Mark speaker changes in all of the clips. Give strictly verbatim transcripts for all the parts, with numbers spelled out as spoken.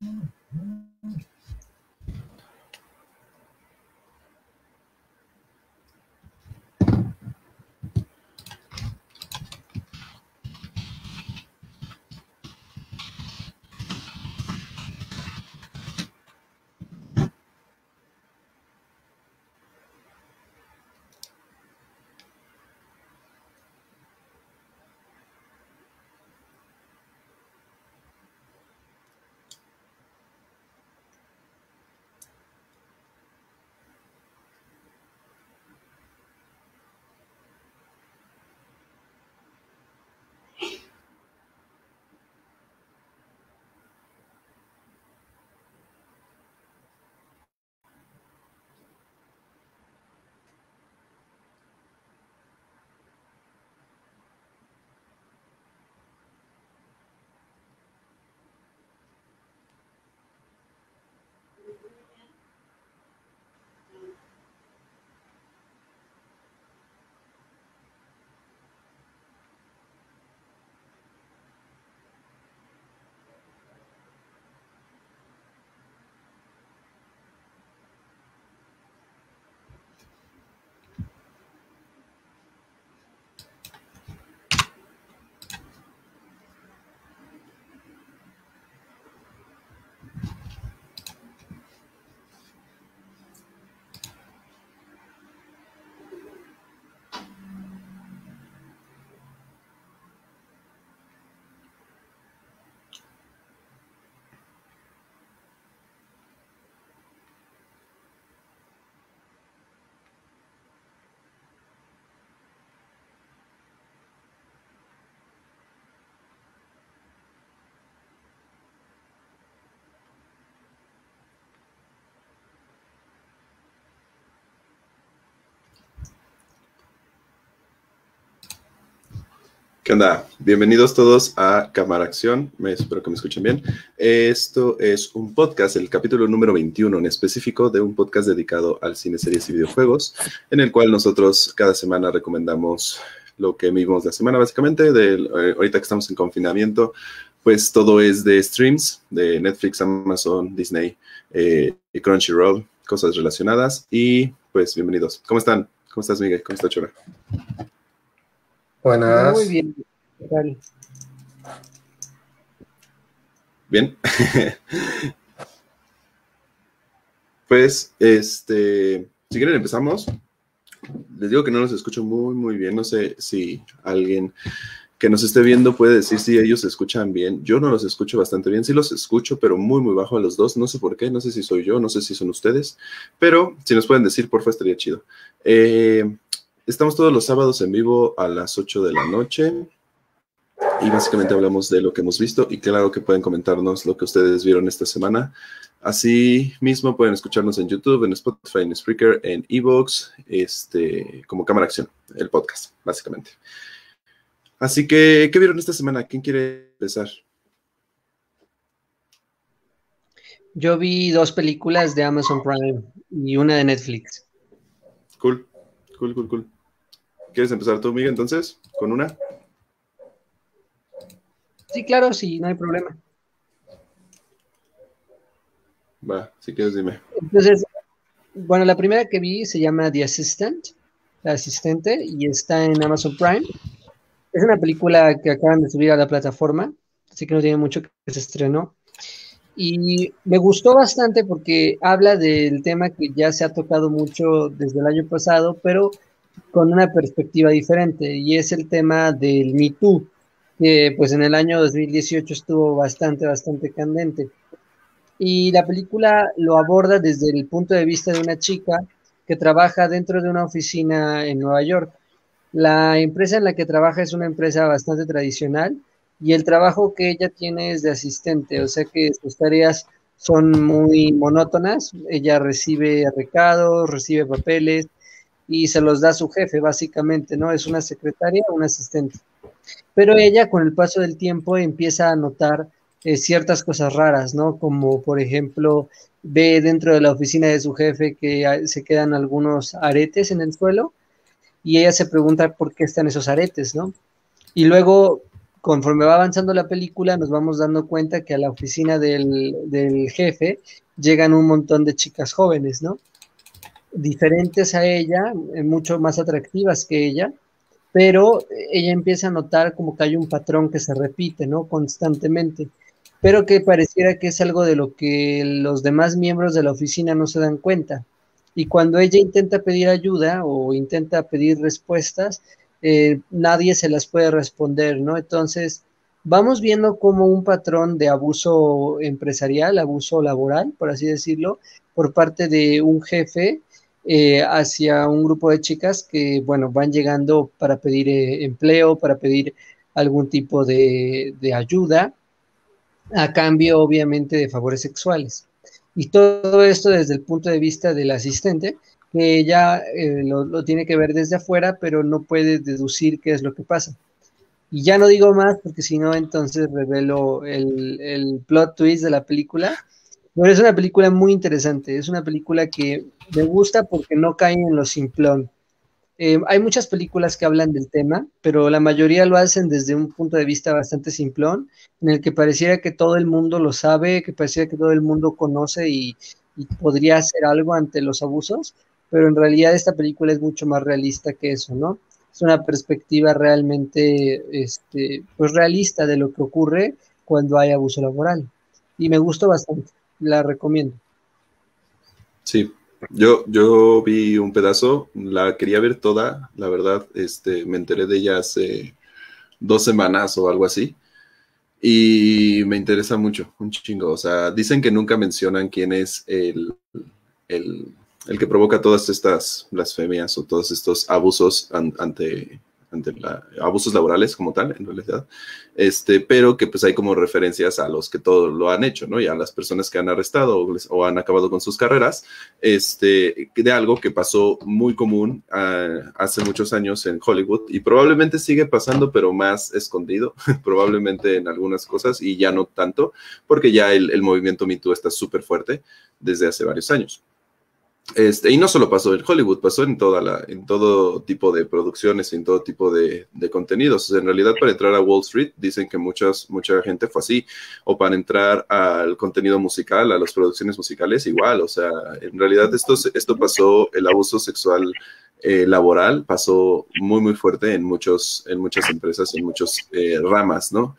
Speaker 1: ¿Qué onda? Bienvenidos todos a Cámara Acción. Me, espero que me escuchen bien. Esto es un podcast, el capítulo número veintiuno en específico de un podcast dedicado al cine, series y videojuegos, en el cual nosotros cada semana recomendamos lo que vimos la semana, básicamente. De, eh, ahorita que estamos en confinamiento, pues todo es de streams, de Netflix, Amazon, Disney, eh, y Crunchyroll, cosas relacionadas. Y pues bienvenidos. ¿Cómo están? ¿Cómo estás, Miguel? ¿Cómo está, Chora?
Speaker 2: Buenas.
Speaker 3: Muy bien. ¿Qué tal?
Speaker 1: Bien. Pues, este, si quieren empezamos. Les digo que no los escucho muy, muy bien. No sé si alguien que nos esté viendo puede decir si ellos se escuchan bien. Yo no los escucho bastante bien. Sí los escucho, pero muy, muy bajo a los dos. No sé por qué. No sé si soy yo, no sé si son ustedes. Pero si nos pueden decir, porfa, estaría chido. Eh... Estamos todos los sábados en vivo a las ocho de la noche y básicamente hablamos de lo que hemos visto y claro que pueden comentarnos lo que ustedes vieron esta semana. Así mismo pueden escucharnos en YouTube, en Spotify, en Spreaker, en Evox, este, como Cámara Acción, el podcast, básicamente. Así que, ¿qué vieron esta semana? ¿Quién quiere empezar?
Speaker 3: Yo vi dos películas de Amazon Prime y una de Netflix.
Speaker 1: Cool, cool, cool, cool. ¿Quieres empezar tú, Miguel, entonces, con una?
Speaker 3: Sí, claro, sí, no hay problema.
Speaker 1: Va, si quieres, dime.
Speaker 3: Entonces, bueno, la primera que vi se llama The Assistant, la asistente, y está en Amazon Prime. Es una película que acaban de subir a la plataforma, así que no tiene mucho que se estrenó. Y me gustó bastante porque habla del tema que ya se ha tocado mucho desde el año pasado, pero con una perspectiva diferente, y es el tema del Me Too, que pues en el año dos mil dieciocho estuvo bastante, bastante candente. Y la película lo aborda desde el punto de vista de una chica que trabaja dentro de una oficina en Nueva York. La empresa en la que trabaja es una empresa bastante tradicional y el trabajo que ella tiene es de asistente, o sea que sus tareas son muy monótonas. Ella recibe recados, recibe papeles y se los da a su jefe, básicamente, ¿no? Es una secretaria o un asistente. Pero ella, con el paso del tiempo, empieza a notar eh, ciertas cosas raras, ¿no? Como, por ejemplo, ve dentro de la oficina de su jefe que a, se quedan algunos aretes en el suelo y ella se pregunta por qué están esos aretes, ¿no? Y luego, conforme va avanzando la película, nos vamos dando cuenta que a la oficina del, del jefe llegan un montón de chicas jóvenes, ¿no? Diferentes a ella, eh, mucho más atractivas que ella, pero ella empieza a notar como que hay un patrón que se repite, ¿no? Constantemente, pero que pareciera que es algo de lo que los demás miembros de la oficina no se dan cuenta. Y cuando ella intenta pedir ayuda o intenta pedir respuestas, eh, nadie se las puede responder, ¿no? Entonces, vamos viendo como un patrón de abuso empresarial, abuso laboral, por así decirlo, por parte de un jefe eh, hacia un grupo de chicas que, bueno, van llegando para pedir eh, empleo, para pedir algún tipo de, de ayuda, a cambio, obviamente, de favores sexuales. Y todo esto desde el punto de vista del asistente, que ya eh, lo, lo tiene que ver desde afuera, pero no puede deducir qué es lo que pasa. Y ya no digo más, porque si no, entonces revelo el, el plot twist de la película. Pero es una película muy interesante, es una película que me gusta porque no cae en lo simplón. Eh, hay muchas películas que hablan del tema, pero la mayoría lo hacen desde un punto de vista bastante simplón, en el que pareciera que todo el mundo lo sabe, que pareciera que todo el mundo conoce y, y podría hacer algo ante los abusos, pero en realidad esta película es mucho más realista que eso, ¿no? Es una perspectiva realmente, este, pues realista de lo que ocurre cuando hay abuso laboral. Y me gustó bastante, la recomiendo.
Speaker 1: Sí, yo, yo vi un pedazo, la quería ver toda, la verdad, este, me enteré de ella hace dos semanas o algo así, y me interesa mucho, un chingo. O sea, dicen que nunca mencionan quién es el, el, el que provoca todas estas blasfemias o todos estos abusos an, ante, ante la, abusos laborales como tal, en realidad, este, pero que pues hay como referencias a los que todo lo han hecho, ¿no? Y a las personas que han arrestado o, les, o han acabado con sus carreras, este, de algo que pasó muy común uh, hace muchos años en Hollywood y probablemente sigue pasando, pero más escondido, probablemente en algunas cosas y ya no tanto, porque ya el, el movimiento Me Too está súper fuerte desde hace varios años. Este, y no solo pasó en Hollywood, pasó en, toda la, en todo tipo de producciones, en todo tipo de, de contenidos. O sea, en realidad, para entrar a Wall Street, dicen que muchas, mucha gente fue así. O para entrar al contenido musical, a las producciones musicales, igual. O sea, en realidad esto, esto pasó, el abuso sexual eh, laboral pasó muy, muy fuerte en, muchos, en muchas empresas, en muchas eh, ramas, ¿no?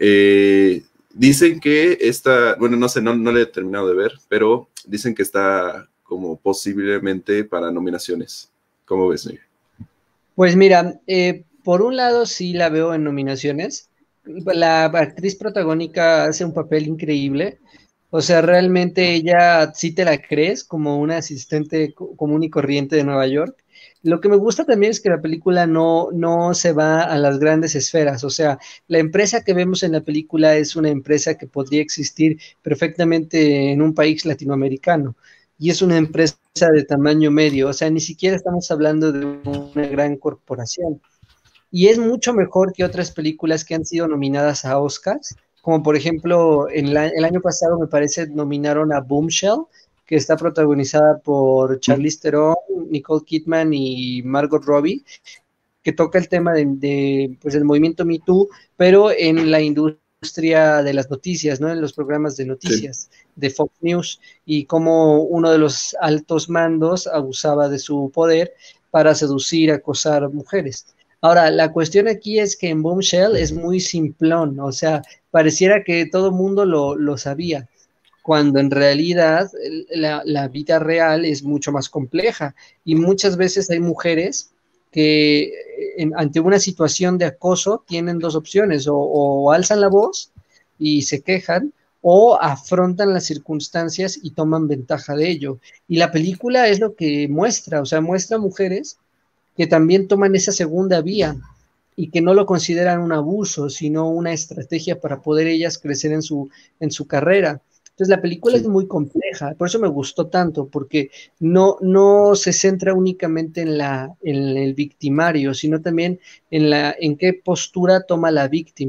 Speaker 1: Eh, dicen que esta, bueno, no sé, no, no le he terminado de ver, pero dicen que está como posiblemente para nominaciones. ¿Cómo ves, Miguel?
Speaker 3: Pues mira, eh, por un lado sí la veo en nominaciones. La actriz protagónica hace un papel increíble. O sea, realmente ella sí te la crees como una asistente común y corriente de Nueva York. Lo que me gusta también es que la película no, no se va a las grandes esferas. O sea, la empresa que vemos en la película es una empresa que podría existir perfectamente en un país latinoamericano. Y es una empresa de tamaño medio, o sea, ni siquiera estamos hablando de una gran corporación. Y es mucho mejor que otras películas que han sido nominadas a Oscars, como por ejemplo, en la, el año pasado me parece nominaron a Bombshell, que está protagonizada por Charlize Theron, Nicole Kidman y Margot Robbie, que toca el tema de, de pues, el movimiento Me Too, pero en la industria industria de las noticias, ¿no? En los programas de noticias sí. de Fox News y cómo uno de los altos mandos abusaba de su poder para seducir, acosar mujeres. Ahora, la cuestión aquí es que en Bombshell es muy simplón, o sea, pareciera que todo el mundo lo, lo sabía, cuando en realidad la, la vida real es mucho más compleja y muchas veces hay mujeres que en, ante una situación de acoso tienen dos opciones, o, o alzan la voz y se quejan, o afrontan las circunstancias y toman ventaja de ello. Y la película es lo que muestra, o sea, muestra mujeres que también toman esa segunda vía y que no lo consideran un abuso, sino una estrategia para poder ellas crecer en su, en su carrera. Entonces la película sí. es muy compleja, por eso me gustó tanto, porque no, no se centra únicamente en, la, en el victimario, sino también en, la, en qué postura toma la víctima.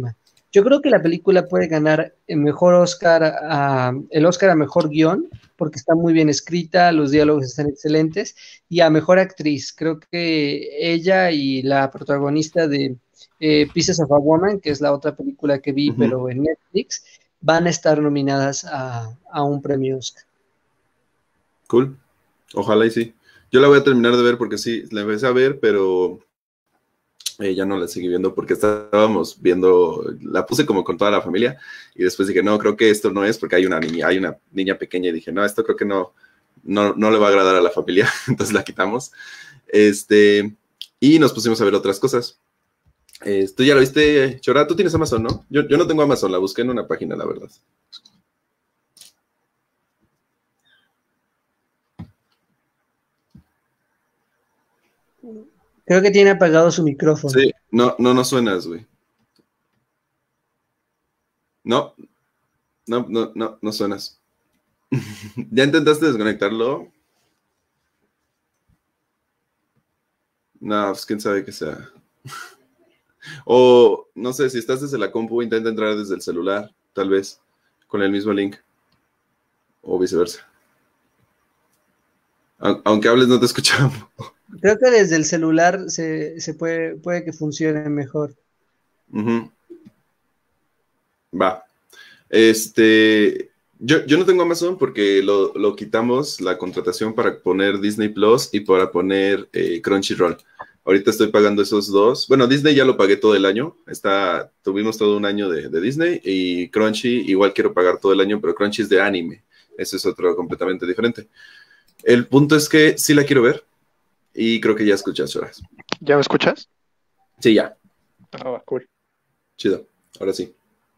Speaker 3: Yo creo que la película puede ganar el mejor Oscar, a, el Oscar a mejor guión, porque está muy bien escrita, los diálogos están excelentes, y a mejor actriz. Creo que ella y la protagonista de eh, Pieces of a Woman, que es la otra película que vi,
Speaker 1: Ujú.
Speaker 3: pero en Netflix, van a estar nominadas a, a un premio Oscar.
Speaker 1: Cool. Ojalá y sí. Yo la voy a terminar de ver porque sí, la empecé a ver, pero eh, ya no la seguí viendo porque estábamos viendo, la puse como con toda la familia y después dije, no, creo que esto no es porque hay una niña, hay una niña pequeña y dije, no, esto creo que no, no, no le va a agradar a la familia, entonces la quitamos. Este, y nos pusimos a ver otras cosas. Eh, ¿Tú ya lo viste, Chora? Tú tienes Amazon, ¿no? Yo, yo no tengo Amazon, la busqué en una página, la verdad.
Speaker 3: Creo que tiene apagado su micrófono.
Speaker 1: Sí, no, no, no suenas, güey. No, no, no, no, no suenas. ¿Ya intentaste desconectarlo? No, pues quién sabe qué sea. O no sé, si estás desde la compu, intenta entrar desde el celular, tal vez, con el mismo link. O viceversa. A- Aunque hables, no te escuchamos.
Speaker 3: Creo que desde el celular se, se puede, puede que funcione mejor.
Speaker 1: Ujú. Va. Este, yo, yo no tengo Amazon porque lo, lo quitamos la contratación para poner Disney Plus y para poner eh, Crunchyroll. Ahorita estoy pagando esos dos. Bueno, Disney ya lo pagué todo el año. Está, tuvimos todo un año de, de Disney y Crunchy igual quiero pagar todo el año, pero Crunchy es de anime. Eso es otro completamente diferente. El punto es que sí la quiero ver y creo que ya escuchas horas.
Speaker 2: ¿Ya me escuchas?
Speaker 1: Sí, ya.
Speaker 2: Ah, va, cool.
Speaker 1: Chido. Ahora sí.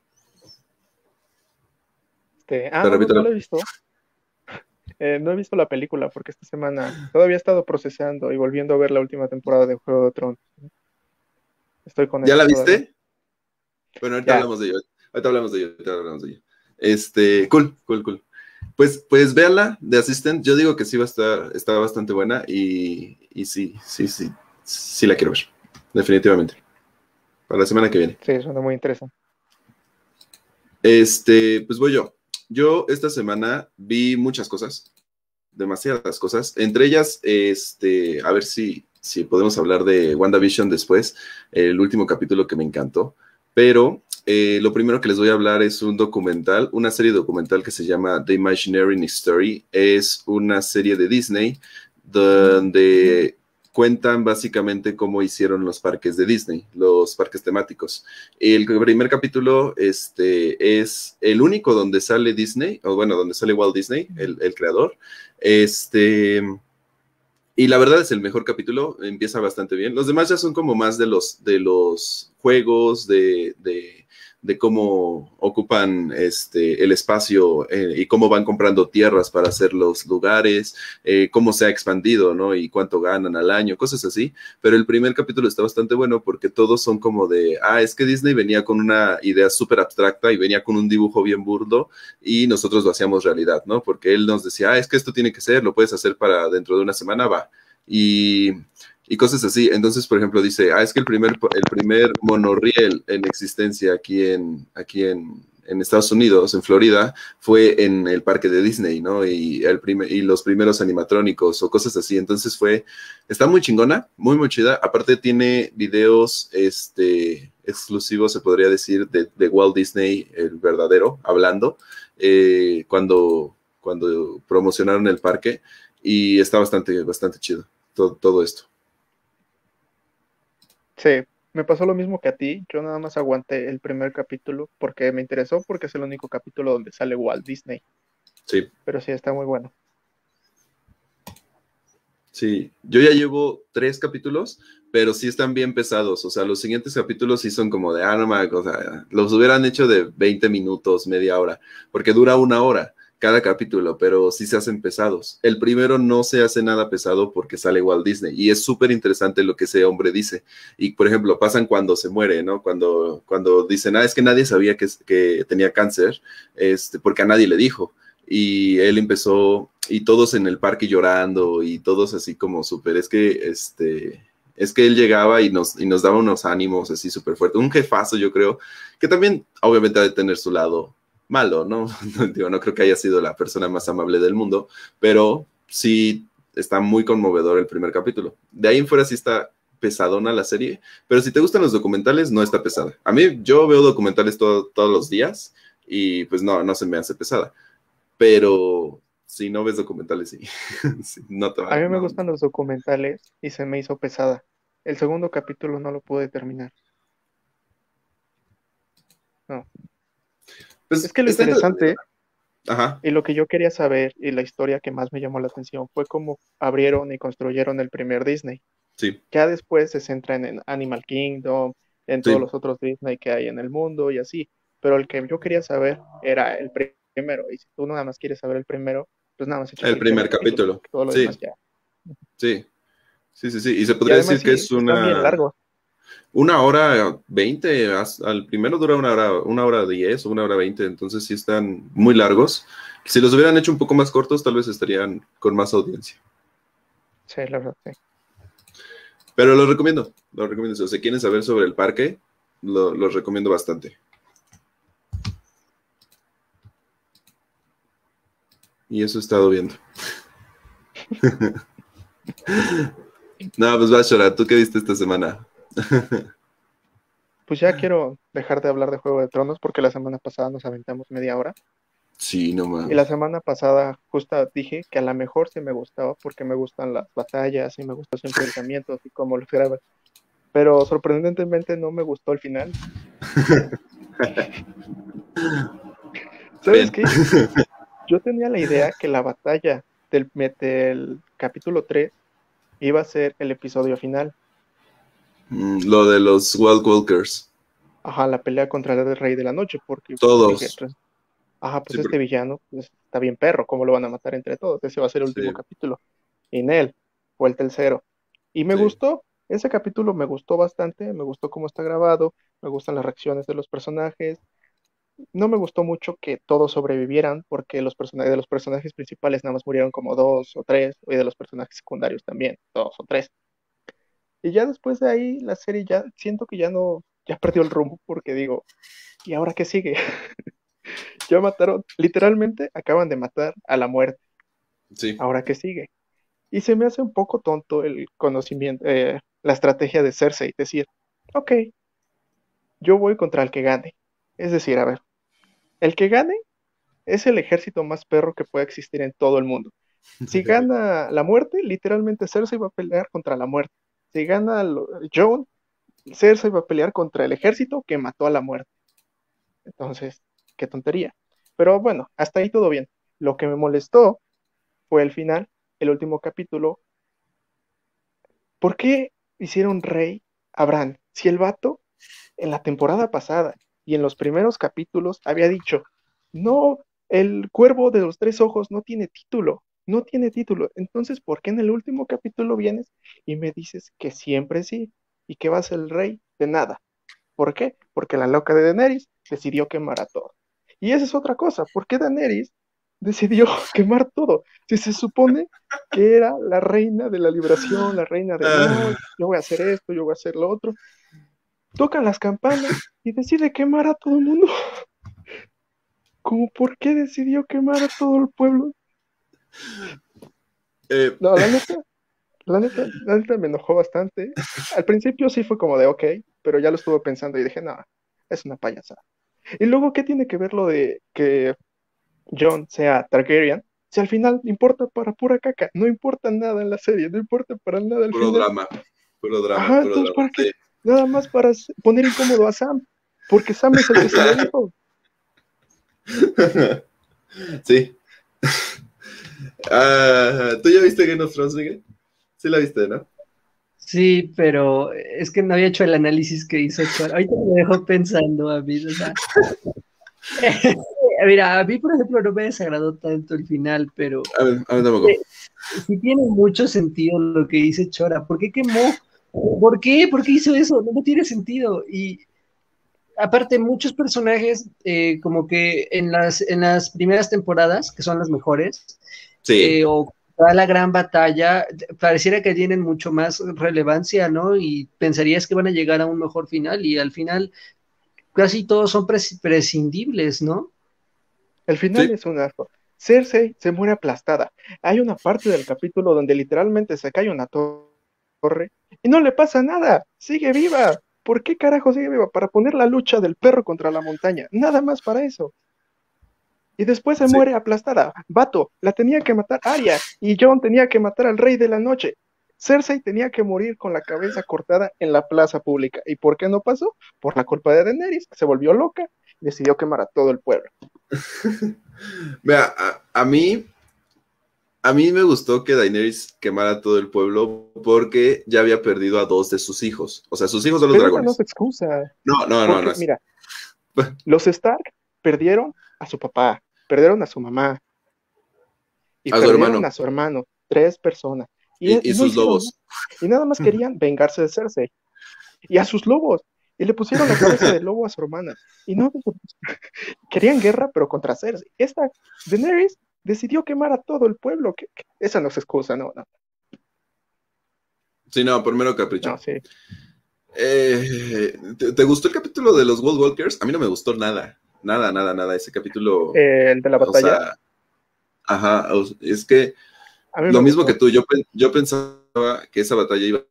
Speaker 2: Este, ah,
Speaker 1: Te
Speaker 2: no, no,
Speaker 1: repito.
Speaker 2: no lo he visto. Eh, no he visto la película porque esta semana todavía he estado procesando y volviendo a ver la última temporada de Juego de Tronos. Estoy con
Speaker 1: ¿Ya
Speaker 2: eso
Speaker 1: la
Speaker 2: todavía.
Speaker 1: viste? Bueno, ahorita
Speaker 2: Ya.
Speaker 1: hablamos de ello. Ahorita hablamos de ello. Ahorita hablamos de ello. Este, cool, cool, cool. Pues, pues véanla, The Assistant. Yo digo que sí va a estar, está bastante buena y, y sí, sí, sí, sí la quiero ver. Definitivamente. Para la semana que viene.
Speaker 2: Sí, suena muy interesante.
Speaker 1: Este, pues voy yo. Yo esta semana vi muchas cosas, demasiadas cosas. Entre ellas, este, a ver si, si podemos hablar de WandaVision después, el último capítulo que me encantó. Pero eh, lo primero que les voy a hablar es un documental, una serie documental que se llama The Imagineering Story. Es una serie de Disney donde cuentan básicamente cómo hicieron los parques de Disney, los parques temáticos. El primer capítulo este, es el único donde sale Disney, o bueno, donde sale Walt Disney, el, el creador. Este, y la verdad es el mejor capítulo, empieza bastante bien. Los demás ya son como más de los, de los juegos, de, de, de cómo ocupan este, el espacio eh, y cómo van comprando tierras para hacer los lugares, eh, cómo se ha expandido, ¿no? Y cuánto ganan al año, cosas así. Pero el primer capítulo está bastante bueno porque todos son como de, ah, es que Disney venía con una idea súper abstracta y venía con un dibujo bien burdo y nosotros lo hacíamos realidad, ¿no? Porque él nos decía, ah, es que esto tiene que ser, lo puedes hacer para dentro de una semana, va. Y, y cosas así. Entonces, por ejemplo, dice, ah, es que el primer, el primer monorriel en existencia aquí en, aquí en, en Estados Unidos, en Florida, fue en el parque de Disney, ¿no? Y, el primer, y los primeros animatrónicos o cosas así. Entonces fue, está muy chingona, muy, muy chida. Aparte tiene videos, este, exclusivos, se podría decir, de, de Walt Disney, el verdadero, hablando, eh, cuando, cuando promocionaron el parque. Y está bastante, bastante chido todo, todo esto.
Speaker 2: Sí, me pasó lo mismo que a ti. Yo nada más aguanté el primer capítulo porque me interesó, porque es el único capítulo donde sale Walt Disney.
Speaker 1: Sí.
Speaker 2: Pero sí, está muy bueno.
Speaker 1: Sí, yo ya llevo tres capítulos, pero sí están bien pesados. O sea, los siguientes capítulos sí son como de, ah, no mames, o sea, los hubieran hecho de veinte minutos, media hora, porque dura una hora cada capítulo, pero sí se hacen pesados. El primero no se hace nada pesado porque sale Walt Disney y es súper interesante lo que ese hombre dice. Y, por ejemplo, pasan cuando se muere, ¿no? Cuando, cuando dicen, ah, es que nadie sabía que, que tenía cáncer, este, porque a nadie le dijo. Y él empezó, y todos en el parque llorando, y todos así como súper, es que, este, es que él llegaba y nos, y nos daba unos ánimos así súper fuertes. Un jefazo, yo creo, que también obviamente ha de tener su lado malo, ¿no? No, digo, no creo que haya sido la persona más amable del mundo, pero sí está muy conmovedor el primer capítulo. De ahí en fuera sí está pesadona la serie, pero si te gustan los documentales, no está pesada. A mí, yo veo documentales todo, todos los días y pues no, no se me hace pesada, pero si no ves documentales, sí, sí no te va
Speaker 2: A mí me
Speaker 1: no.
Speaker 2: gustan los documentales y se me hizo pesada. El segundo capítulo no lo pude terminar. No.
Speaker 1: Pues,
Speaker 2: Es que lo
Speaker 1: está
Speaker 2: interesante
Speaker 1: Ajá,
Speaker 2: y lo que yo quería saber y la historia que más me llamó la atención fue cómo abrieron y construyeron el primer Disney.
Speaker 1: sí,
Speaker 2: Ya después se centran en Animal Kingdom, en todos
Speaker 1: sí,
Speaker 2: los otros Disney que hay en el mundo y así. Pero el que yo quería saber era el pri- primero. Y si tú nada más quieres saber el primero, pues nada más échate
Speaker 1: el
Speaker 2: el primer
Speaker 1: primer
Speaker 2: capítulo,
Speaker 1: capítulo,
Speaker 2: porque todo lo demás
Speaker 1: sí,
Speaker 2: ya.
Speaker 1: sí, sí, sí, sí, y se
Speaker 2: Y
Speaker 1: podría
Speaker 2: además
Speaker 1: decir que
Speaker 2: sí,
Speaker 1: es
Speaker 2: están bien
Speaker 1: una,
Speaker 2: largos.
Speaker 1: una hora veinte, as- al primero dura una hora, una hora diez o una hora veinte, entonces sí están muy largos. Si los hubieran hecho un poco más cortos, tal vez estarían con más audiencia.
Speaker 2: Sí, la verdad, sí.
Speaker 1: Pero los recomiendo, los recomiendo. Si quieren saber sobre el parque, lo- los recomiendo bastante. Y eso he estado viendo. No, pues va, Shora, ¿tú qué viste esta semana?
Speaker 2: Pues ya quiero dejar de hablar de Juego de Tronos porque la semana pasada nos aventamos media hora.
Speaker 1: Sí, no
Speaker 2: Y la
Speaker 1: mames.
Speaker 2: semana pasada justo dije que a lo mejor sí me gustaba porque me gustan las batallas y me gustan los enfrentamientos y cómo los graban. Pero sorprendentemente no me gustó el final.
Speaker 1: Está
Speaker 2: ¿Sabes
Speaker 1: bien.
Speaker 2: qué? Yo tenía la idea que la batalla del, me- del capítulo tres iba a ser el episodio final.
Speaker 1: Mm, lo de los Wild Walkers.
Speaker 2: Ajá, la pelea contra el Rey de la Noche, porque pues dije,
Speaker 1: Todos.
Speaker 2: pues, ajá, pues
Speaker 1: Sí,
Speaker 2: este
Speaker 1: porque-
Speaker 2: villano pues, está bien perro, ¿cómo lo van a matar entre todos? Ese va a ser el último
Speaker 1: sí,
Speaker 2: capítulo. Y en él fue el tercero. Y me
Speaker 1: sí.
Speaker 2: gustó, ese capítulo me gustó bastante, me gustó cómo está grabado, me gustan las reacciones de los personajes. No me gustó mucho que todos sobrevivieran, porque los personajes de los personajes principales nada más murieron como dos o tres, y de los personajes secundarios también, dos o tres. Y ya después de ahí, la serie ya siento que ya no, ya perdió el rumbo, porque digo, ¿y ahora qué sigue? Ya mataron, literalmente acaban de matar a la muerte,
Speaker 1: Sí.
Speaker 2: ¿ahora qué sigue? Y se me hace un poco tonto el conocimiento, eh, la estrategia de Cersei, decir, ok, yo voy contra el que gane. Es decir, a ver, el que gane es el ejército más perro que puede existir en todo el mundo. Si gana la muerte, literalmente Cersei va a pelear contra la muerte. Si gana lo- Jon, Cersei va a pelear contra el ejército que mató a la muerte. Entonces, qué tontería. Pero bueno, hasta ahí todo bien. Lo que me molestó fue el final, el último capítulo. ¿Por qué hicieron rey a Bran? Si el vato en la temporada pasada y en los primeros capítulos había dicho, no, el cuervo de los tres ojos no tiene título, no tiene título. Entonces, ¿por qué en el último capítulo vienes y me dices que siempre sí y que vas el rey de nada? ¿Por qué? Porque la loca de Daenerys decidió quemar a todos. Y esa es otra cosa, ¿por qué Daenerys decidió quemar todo? Si se supone que era la reina de la liberación, la reina de no,
Speaker 1: Ah,
Speaker 2: yo voy a hacer esto, yo voy a hacer lo otro. Tocan las campanas y decide quemar a todo el mundo. ¿Cómo por qué decidió quemar a todo el pueblo?
Speaker 1: eh,
Speaker 2: No, la neta, la neta, la neta me enojó bastante. Al principio sí fue como de ok, pero ya lo estuve pensando y dije, no, es una payasada. Y luego, ¿qué tiene que ver lo de que Jon sea Targaryen? Si al final importa para pura caca, no importa nada en la serie, no importa para nada al
Speaker 1: puro
Speaker 2: final.
Speaker 1: drama, puro drama,
Speaker 2: Ajá,
Speaker 1: puro
Speaker 2: entonces,
Speaker 1: drama.
Speaker 2: ¿para qué?
Speaker 1: Sí.
Speaker 2: Nada más para s- poner incómodo a Sam, porque Sam es el que se lo dijo.
Speaker 1: Sí. Ah, ¿tú ya viste Game of Thrones, Miguel? Sí la viste, ¿no?
Speaker 3: Sí, pero es que no había hecho el análisis que hizo Chor. Ahorita me dejó pensando a mí, o sea, mira, a mí, por ejemplo, no me desagradó tanto el final, pero
Speaker 1: A ver, a ver, tampoco.
Speaker 3: eh, sí tiene mucho sentido lo que dice Chora. ¿Por qué quemó? ¿Por qué? ¿Por qué hizo eso? No, no tiene sentido. Y aparte, muchos personajes, eh, como que en las, en las primeras temporadas, que son las mejores,
Speaker 1: Sí,
Speaker 3: eh, o toda la gran batalla, pareciera que tienen mucho más relevancia, ¿no? Y pensarías que van a llegar a un mejor final y al final casi todos son pres- prescindibles, ¿no?
Speaker 2: El final
Speaker 1: Sí,
Speaker 2: es un asco. Cersei se muere aplastada. Hay una parte del capítulo donde literalmente se cae una to- torre y no le pasa nada. Sigue viva. ¿Por qué carajo sigue viva? Para poner la lucha del perro contra la montaña. Nada más para eso. Y después se
Speaker 1: sí.
Speaker 2: muere aplastada. Vato, la tenía que matar Arya y Jon tenía que matar al rey de la noche. Cersei tenía que morir con la cabeza cortada en la plaza pública. ¿Y por qué no pasó? Por la culpa de Daenerys. Se volvió loca y decidió quemar a todo el pueblo.
Speaker 1: Vea, a, a mí, a mí me gustó que Daenerys quemara todo el pueblo porque ya había perdido a dos de sus hijos. O sea, sus hijos son los
Speaker 2: Pero esa no
Speaker 1: dragones.
Speaker 2: se excusa.
Speaker 1: No, no, no, no
Speaker 2: Porque,
Speaker 1: es.
Speaker 2: mira, los Stark perdieron a su papá, perdieron a su mamá y
Speaker 1: A su
Speaker 2: perdieron
Speaker 1: hermano
Speaker 2: a su hermano. Tres personas. Y,
Speaker 1: y, y
Speaker 2: y no
Speaker 1: sus
Speaker 2: hicieron
Speaker 1: lobos.
Speaker 2: nada. Y nada más querían vengarse de Cersei. Y a sus lobos. Y le pusieron la cabeza de lobo a su hermana. Y no querían guerra, pero contra Cersei. Esta Daenerys decidió quemar a todo el pueblo. Que, que- esa no es excusa, no, no,
Speaker 1: Sí, no, por mero
Speaker 2: no,
Speaker 1: capricho.
Speaker 2: sí.
Speaker 1: Eh, ¿te, te gustó el capítulo de los World Walkers? A mí no me gustó nada. Nada, nada, nada. Ese capítulo,
Speaker 2: Eh, el de la
Speaker 1: o
Speaker 2: batalla,
Speaker 1: sea, ajá, o- es que
Speaker 2: a mí me
Speaker 1: lo mismo que
Speaker 2: gustó.
Speaker 1: tú, yo, pen- yo pensaba que esa batalla iba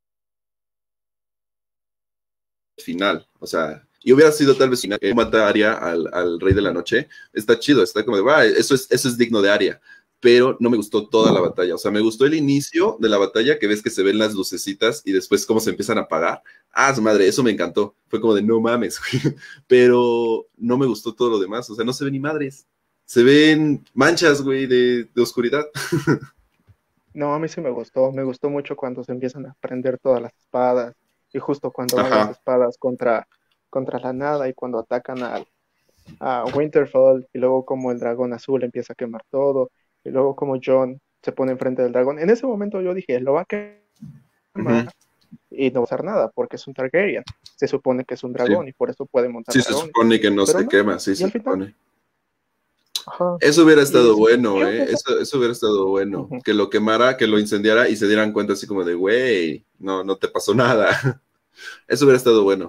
Speaker 1: al final, o sea, y hubiera sido tal vez final, que mata a Arya al, al Rey de la Noche, está chido, está como de, va, eso es, eso es digno de Arya, pero no me gustó toda la batalla, o sea, me gustó el inicio de la batalla, que ves que se ven las lucecitas y después cómo se empiezan a apagar, ah, su madre, eso me encantó, fue como de, no mames, pero no me gustó todo lo demás, o sea, no se ven ni madres, se ven manchas, güey, de, de oscuridad.
Speaker 2: No, a mí sí me gustó. Me gustó mucho cuando se empiezan a prender todas las espadas. Y justo cuando van las
Speaker 1: Ajá.
Speaker 2: espadas contra, contra la nada y cuando atacan al, a Winterfell. Y luego como el dragón azul empieza a quemar todo. Y luego como Jon se pone enfrente del dragón. En ese momento yo dije, lo va a
Speaker 1: Uh-huh.
Speaker 2: quemar y no va a usar nada porque es un Targaryen. Se supone que es un
Speaker 1: Sí.
Speaker 2: dragón y por eso puede montar
Speaker 1: Sí, se
Speaker 2: dragones.
Speaker 1: supone que no
Speaker 2: Pero
Speaker 1: se
Speaker 2: no.
Speaker 1: quema, sí
Speaker 2: Y al
Speaker 1: se
Speaker 2: final,
Speaker 1: supone.
Speaker 2: ajá.
Speaker 1: Eso hubiera
Speaker 2: Y
Speaker 1: estado
Speaker 2: se
Speaker 1: bueno,
Speaker 2: yo
Speaker 1: ¿eh?
Speaker 2: pensé,
Speaker 1: Eso, eso hubiera estado bueno.
Speaker 2: ujú.
Speaker 1: Que lo quemara, que lo incendiara y se dieran cuenta así como de, güey, no, no te pasó nada. Eso hubiera estado bueno.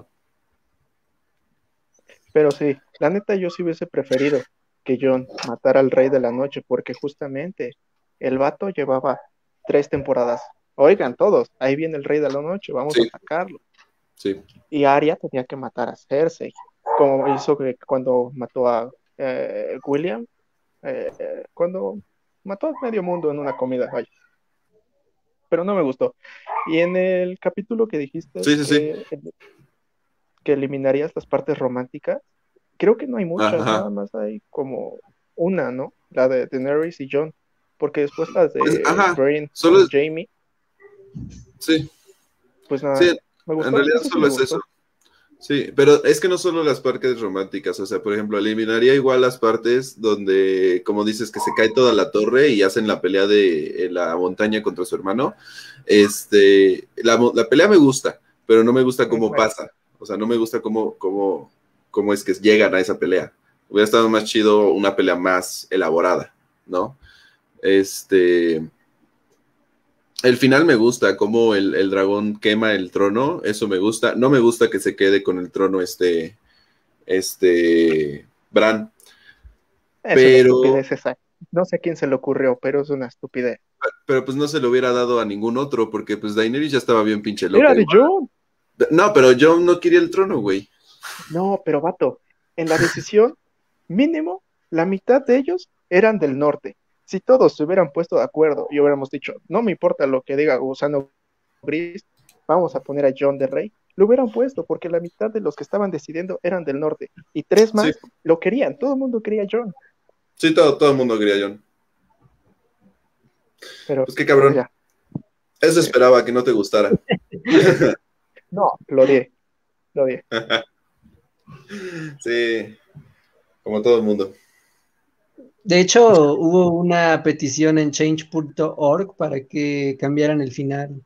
Speaker 2: Pero sí, la neta yo sí hubiese preferido que Jon matara al Rey de la Noche, porque justamente el vato llevaba tres temporadas. Oigan, todos, ahí viene el Rey de la Noche, vamos a
Speaker 1: Sí,
Speaker 2: atacarlo.
Speaker 1: sí.
Speaker 2: Y Arya tenía que matar a Cersei, como hizo que cuando mató a eh, William, eh, eh, cuando mató a medio mundo en una comida, vaya. Pero no me gustó. Y en el capítulo que dijiste
Speaker 1: Sí, sí, sí.
Speaker 2: que, que eliminarías las partes románticas, creo que no hay muchas,
Speaker 1: Ajá.
Speaker 2: nada más hay como una, ¿no? La de Daenerys y Jon, porque después las
Speaker 1: Es-
Speaker 2: de
Speaker 1: ajá.
Speaker 2: Brienne
Speaker 1: Solo
Speaker 2: con
Speaker 1: es,
Speaker 2: Jaime,
Speaker 1: sí,
Speaker 2: pues
Speaker 1: sí,
Speaker 2: nada, me
Speaker 1: en
Speaker 2: gustó,
Speaker 1: realidad
Speaker 2: eso sí
Speaker 1: solo
Speaker 2: me
Speaker 1: es eso.
Speaker 2: gustó.
Speaker 1: Sí, pero es que no solo las partes románticas, o sea, por ejemplo, eliminaría igual las partes donde, como dices, que se cae toda la torre y hacen la pelea de eh, la montaña contra su hermano. Este, la, mo- la pelea me gusta, pero no me gusta
Speaker 2: Mm,
Speaker 1: cómo
Speaker 2: Bueno,
Speaker 1: pasa. O sea, no me gusta cómo, cómo, cómo es que llegan a esa pelea. Hubiera estado más chido una pelea más elaborada, ¿no? Este, el final me gusta, cómo el, el dragón quema el trono, eso me gusta. No me gusta que se quede con el trono este, este, Bran,
Speaker 2: es una
Speaker 1: pero,
Speaker 2: estupidez esa. No sé a quién se le ocurrió, pero es una estupidez.
Speaker 1: pero pues no se lo hubiera dado a ningún otro, porque pues Daenerys ya estaba bien pinche loca
Speaker 2: Era de
Speaker 1: igual.
Speaker 2: Jon.
Speaker 1: No, pero Jon no quería el trono, güey.
Speaker 2: No, pero vato, en la decisión, mínimo, la mitad de ellos eran del norte. Si todos se hubieran puesto de acuerdo y hubiéramos dicho, no me importa lo que diga Gusano Gris, vamos a poner a Jon de Rey, lo hubieran puesto porque la mitad de los que estaban decidiendo eran del norte y tres
Speaker 1: Sí,
Speaker 2: más lo querían, todo el mundo quería a Jon,
Speaker 1: sí, todo, todo el mundo quería a Jon.
Speaker 2: pero
Speaker 1: Pues qué
Speaker 2: pues
Speaker 1: cabrón.
Speaker 2: ya.
Speaker 1: Eso
Speaker 2: Sí.
Speaker 1: esperaba que no te gustara.
Speaker 2: No, lo odié, lo odié.
Speaker 1: Sí, como todo el mundo.
Speaker 3: De hecho, hubo una petición en change punto org para que cambiaran el final.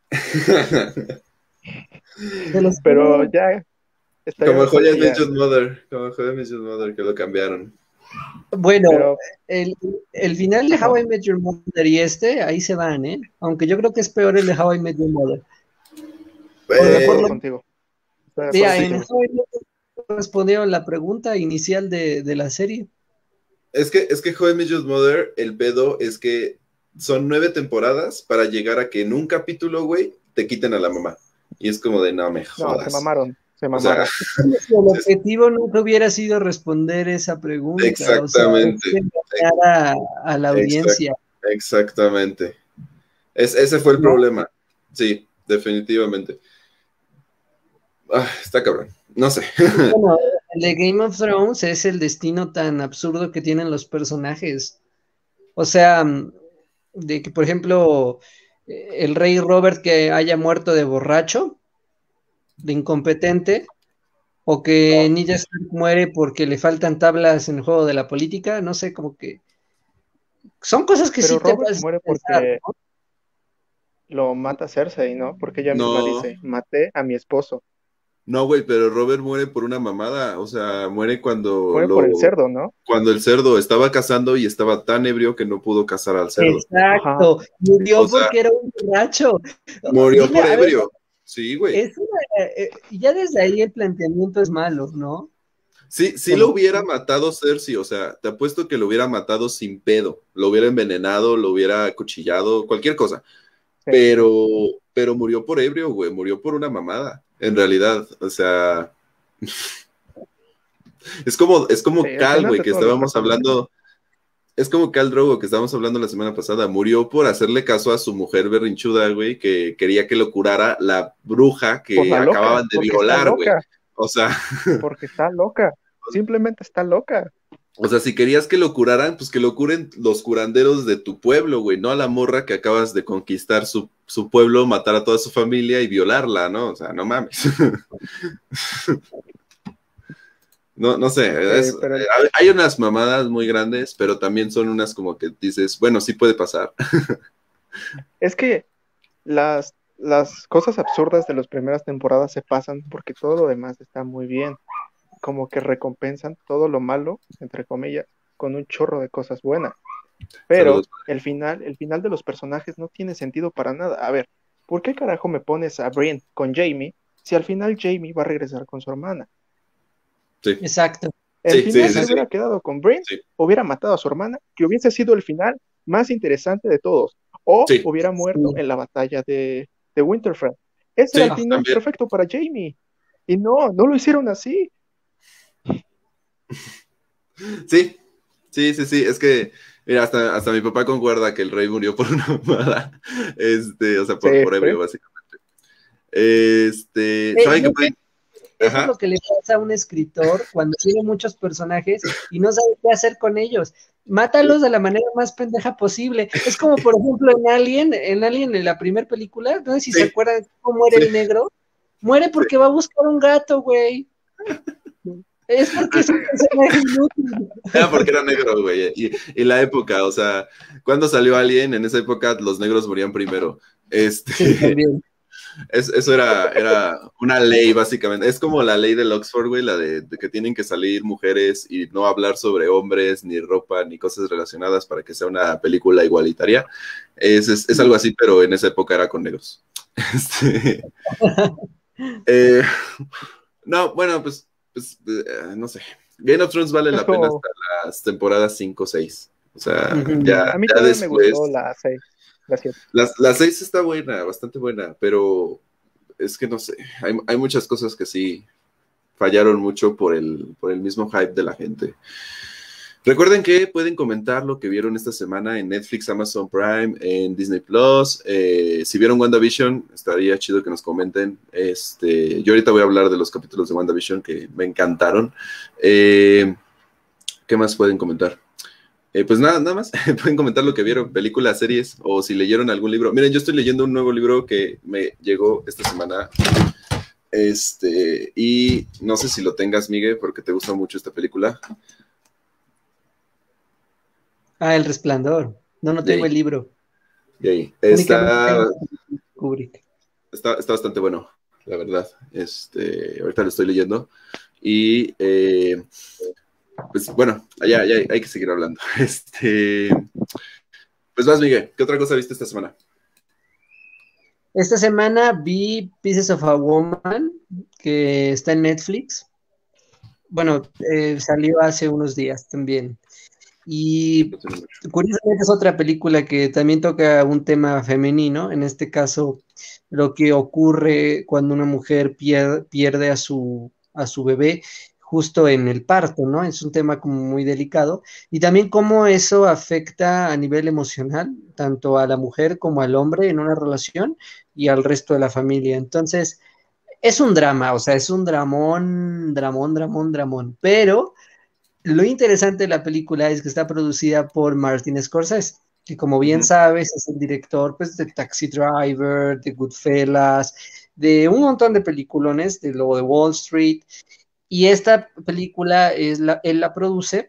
Speaker 3: Se los
Speaker 2: Pero
Speaker 3: juro.
Speaker 2: ya estaría
Speaker 1: Como
Speaker 2: mejor
Speaker 1: Joya
Speaker 2: que ya.
Speaker 1: Missus Mother, como Joya Missus Mother, que lo cambiaron.
Speaker 3: Bueno,
Speaker 2: Pero,
Speaker 3: el, el final de How I Met Your Mother y este, ahí se van, ¿eh? Aunque yo creo que es peor el de How I Met Your Mother.
Speaker 2: estoy de
Speaker 1: Eh,
Speaker 2: acuerdo
Speaker 3: Por lo,
Speaker 2: contigo. Estoy de acuerdo
Speaker 3: mira, en
Speaker 2: contigo.
Speaker 3: How I Met respondieron la pregunta inicial de, de la serie.
Speaker 1: es que, es que How I Met Your Mother, el pedo es que son nueve temporadas para llegar a que en un capítulo, güey, te quiten a la mamá. Y es como de, no me
Speaker 2: No, se
Speaker 1: jodas.
Speaker 2: mamaron, se
Speaker 1: O sea,
Speaker 2: mamaron.
Speaker 3: Si el objetivo nunca hubiera sido responder esa pregunta, o sea,
Speaker 1: exactamente.
Speaker 3: engañar a, a la
Speaker 1: Exact,
Speaker 3: audiencia,
Speaker 1: exactamente. Es, ese fue el
Speaker 3: ¿no?
Speaker 1: problema. Sí, definitivamente. Ah, está cabrón. No sé.
Speaker 3: Bueno, el de Game of Thrones es el destino tan absurdo que tienen los personajes. O sea, de que, por ejemplo, el rey Robert que haya muerto de borracho, de incompetente, o que Ned Stark muere porque le faltan tablas en el juego de la política, no sé, como que son cosas que
Speaker 2: Pero
Speaker 3: sí te
Speaker 2: Robert
Speaker 3: vas a
Speaker 2: muere
Speaker 3: pensar,
Speaker 2: porque
Speaker 3: ¿no?
Speaker 2: lo mata Cersei, ¿no? Porque ella misma
Speaker 1: No,
Speaker 2: dice, maté a mi esposo.
Speaker 1: no, güey, pero Robert muere por una mamada. O sea, muere cuando
Speaker 2: Muere por el
Speaker 1: lo,
Speaker 2: cerdo, ¿no?
Speaker 1: cuando el cerdo estaba cazando y estaba tan ebrio que no pudo cazar al cerdo.
Speaker 2: Ajá.
Speaker 3: Exacto,
Speaker 1: O
Speaker 3: murió
Speaker 1: sea,
Speaker 3: porque era un borracho.
Speaker 1: murió
Speaker 3: Dime,
Speaker 1: por
Speaker 3: a ver,
Speaker 1: ebrio. Sí, güey.
Speaker 3: es una, eh, ya desde ahí el planteamiento es malo, ¿no?
Speaker 1: Sí, sí lo
Speaker 3: Como,
Speaker 1: hubiera matado Cersei, o sea, te apuesto que lo hubiera matado sin pedo, lo hubiera envenenado, lo hubiera acuchillado, cualquier cosa,
Speaker 2: Sí,
Speaker 1: pero, pero murió por ebrio, güey, murió por una mamada, en realidad, o sea, es como, es
Speaker 2: sí,
Speaker 1: como
Speaker 2: el
Speaker 1: Cal,
Speaker 2: final
Speaker 1: güey,
Speaker 2: de
Speaker 1: que
Speaker 2: todos los
Speaker 1: estábamos
Speaker 2: personajes.
Speaker 1: hablando, es como Cal Drogo, que estábamos hablando la semana pasada, murió por hacerle caso a su mujer berrinchuda, güey, que quería que lo curara la bruja
Speaker 2: Por
Speaker 1: que
Speaker 2: la loca,
Speaker 1: acababan de
Speaker 2: porque está
Speaker 1: violar, güey,
Speaker 2: loca,
Speaker 1: o sea...
Speaker 2: porque está loca. Simplemente está loca.
Speaker 1: O sea, si querías que lo curaran, pues que lo curen los curanderos de tu pueblo, güey, no a la morra que acabas de conquistar su, su pueblo, matar a toda su familia y violarla, ¿no? O sea, no mames. No, no sé,
Speaker 2: Sí,
Speaker 1: es-
Speaker 2: pero el-
Speaker 1: hay unas mamadas muy grandes, pero también son unas como que dices, bueno, sí puede pasar.
Speaker 2: es que las, las cosas absurdas de las primeras temporadas se pasan porque todo lo demás está muy bien. Como que recompensan todo lo malo, entre comillas, con un chorro de cosas buenas. Pero
Speaker 1: Saludos.
Speaker 2: el final, el final de los personajes no tiene sentido para nada. A ver, ¿por qué carajo me pones a Brienne con Jamie si al final Jamie va a regresar con su hermana?
Speaker 1: Sí,
Speaker 3: exacto,
Speaker 2: El
Speaker 1: sí, sí,
Speaker 2: final
Speaker 1: sí,
Speaker 2: se
Speaker 3: exacto.
Speaker 1: sí,
Speaker 2: hubiera quedado con Brienne,
Speaker 1: sí,
Speaker 2: hubiera matado a su hermana, que hubiese sido el final más interesante de todos, o
Speaker 1: sí,
Speaker 2: hubiera muerto
Speaker 3: Sí.
Speaker 2: en la batalla de, de Winterfell. Ese era el
Speaker 1: sí,
Speaker 2: final
Speaker 1: también.
Speaker 2: perfecto para Jamie. Y no, no lo hicieron así.
Speaker 1: Sí, sí, sí, sí, es que, mira, hasta, hasta mi papá concuerda que el rey murió por una mamada, este, o sea,
Speaker 2: Sí,
Speaker 1: por, por
Speaker 2: sí.
Speaker 1: ebrio, básicamente. Este,
Speaker 3: Eh,
Speaker 1: ¿saben
Speaker 3: y
Speaker 1: qué
Speaker 3: eso,
Speaker 1: pueden?
Speaker 3: eso es
Speaker 1: Ajá,
Speaker 3: lo que le pasa a un escritor cuando tiene muchos personajes y no sabe qué hacer con ellos. Mátalos de la manera más pendeja posible. Es como, por ejemplo, en Alien, en Alien, en la primera película, no sé si se
Speaker 1: sí,
Speaker 3: acuerdan cómo muere
Speaker 1: sí,
Speaker 3: el negro. Muere
Speaker 1: sí.
Speaker 3: porque va a buscar un gato, güey. Es porque es un personaje inútil.
Speaker 1: Era porque era negro, güey. Y, y la época, o sea, cuando salió Alien, en esa época los negros morían primero.
Speaker 3: Sí,
Speaker 1: Este,
Speaker 3: también.
Speaker 1: es- eso era, era una ley, básicamente. Es como la ley del Oxford, güey, la de, de que tienen que salir mujeres y no hablar sobre hombres, ni ropa, ni cosas relacionadas para que sea una película igualitaria. Es, es, es algo así, pero en esa época era con negros. Este, eh, no, bueno, pues, pues eh, no sé. Game of Thrones vale
Speaker 2: Es
Speaker 1: la pena
Speaker 2: como,
Speaker 1: hasta las temporadas cinco o seis. O sea, ya,
Speaker 3: Ujú.
Speaker 2: a mí
Speaker 1: ya
Speaker 2: todavía me gustó
Speaker 1: después.
Speaker 2: la seis, la siete.
Speaker 1: La, la seis está buena, bastante buena, pero es que no sé. Hay, hay muchas cosas que sí fallaron mucho por el, por el mismo hype de la gente. Recuerden que pueden comentar lo que vieron esta semana en Netflix, Amazon Prime, en Disney Plus. Eh, si vieron WandaVision, estaría chido que nos comenten. Este, yo ahorita voy a hablar de los capítulos de WandaVision que me encantaron. Eh, ¿Qué más pueden comentar? Eh, pues nada, nada más. Pueden comentar lo que vieron, películas, series, o si leyeron algún libro. Miren, yo estoy leyendo un nuevo libro que me llegó esta semana. Este, y no sé si lo tengas, Miguel, porque te gusta mucho esta película.
Speaker 3: Ah, El Resplandor. No, no tengo
Speaker 1: Yay,
Speaker 3: el libro.
Speaker 1: yay.
Speaker 3: Únicamente
Speaker 1: Está,
Speaker 3: tengo Kubrick.
Speaker 1: está, está bastante bueno, la verdad. Este, ahorita lo estoy leyendo. Y eh, pues bueno, ya, ya hay que seguir hablando. Este, pues vas, Miguel, ¿qué otra cosa viste esta semana?
Speaker 3: Esta semana vi Pieces of a Woman, que está en Netflix. Bueno, eh, salió hace unos días también. Y curiosamente es otra película que también toca un tema femenino, en este caso lo que ocurre cuando una mujer pierde, pierde a su, a su bebé justo en el parto, ¿no? Es un tema como muy delicado y también cómo eso afecta a nivel emocional, tanto a la mujer como al hombre en una relación y al resto de la familia. Entonces, es un drama, o sea, es un dramón, dramón, dramón, dramón, pero lo interesante de la película es que está producida por Martin Scorsese, que como bien
Speaker 1: Uh-huh.
Speaker 3: sabes es el director pues, de Taxi Driver, de Goodfellas, de un montón de peliculones, de Lobo de Wall Street, y esta película es la, él la produce,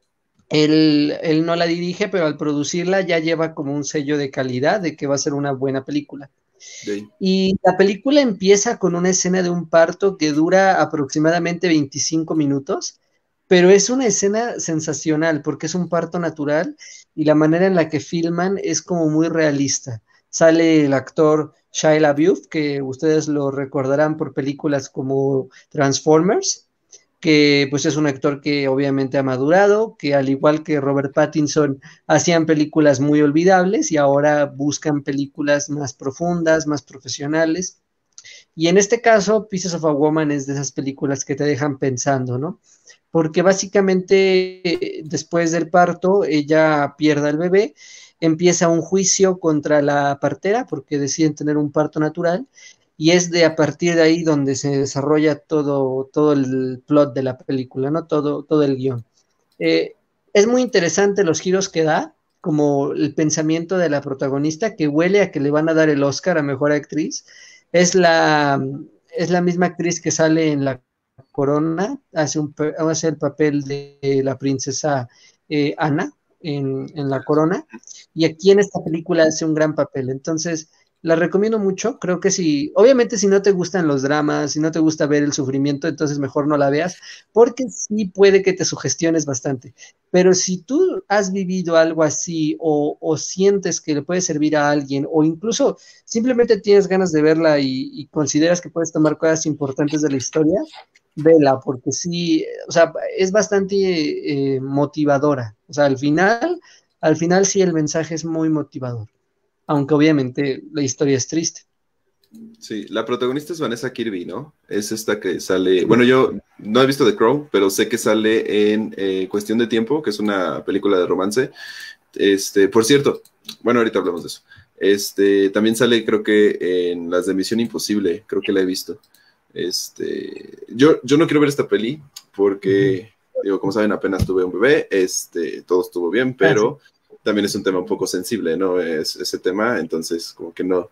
Speaker 3: él, él no la dirige, pero al producirla ya lleva como un sello de calidad de que va a ser una buena película.
Speaker 1: Sí.
Speaker 3: Y la película empieza con una escena de un parto que dura aproximadamente veinticinco minutos, pero es una escena sensacional porque es un parto natural y la manera en la que filman es como muy realista. Sale el actor Shia LaBeouf, que ustedes lo recordarán por películas como Transformers, que pues es un actor que obviamente ha madurado, que al igual que Robert Pattinson hacían películas muy olvidables y ahora buscan películas más profundas, más profesionales. Y en este caso, Pieces of a Woman es de esas películas que te dejan pensando, ¿no? Porque básicamente después del parto ella pierde al bebé, empieza un juicio contra la partera porque deciden tener un parto natural y es de a partir de ahí donde se desarrolla todo, todo el plot de la película, ¿no? Todo, todo el guión. Eh, es muy interesante los giros que da, como el pensamiento de la protagonista que huele a que le van a dar el Oscar a Mejor Actriz. Es la, es la misma actriz que sale en La Corona, hace, un, hace el papel de la princesa eh, Ana en, en La Corona, y aquí en esta película hace un gran papel. Entonces, la recomiendo mucho. Creo que si, obviamente, si no te gustan los dramas, si no te gusta ver el sufrimiento, entonces mejor no la veas, porque sí puede que te sugestiones bastante. Pero si tú has vivido algo así o, o sientes que le puede servir a alguien, o incluso simplemente tienes ganas de verla y, y consideras que puedes tomar cosas importantes de la historia, vela, porque sí, o sea, es bastante eh, motivadora. O sea, al final, al final sí el mensaje es muy motivador, aunque obviamente la historia es triste.
Speaker 1: Sí, la protagonista es Vanessa Kirby, ¿no? Es esta que sale, bueno, yo no he visto The Crow, pero sé que sale en eh, Cuestión de Tiempo, que es una película de romance. Este, por cierto, bueno, ahorita hablamos de eso. Este, también sale, creo que en las de Misión Imposible, creo que la he visto. Este, yo, yo no quiero ver esta peli porque, uh-huh. digo, como saben, apenas tuve un bebé, este, todo estuvo bien, pero ah, sí. también es un tema un poco sensible, ¿no? Es ese tema, entonces como que no.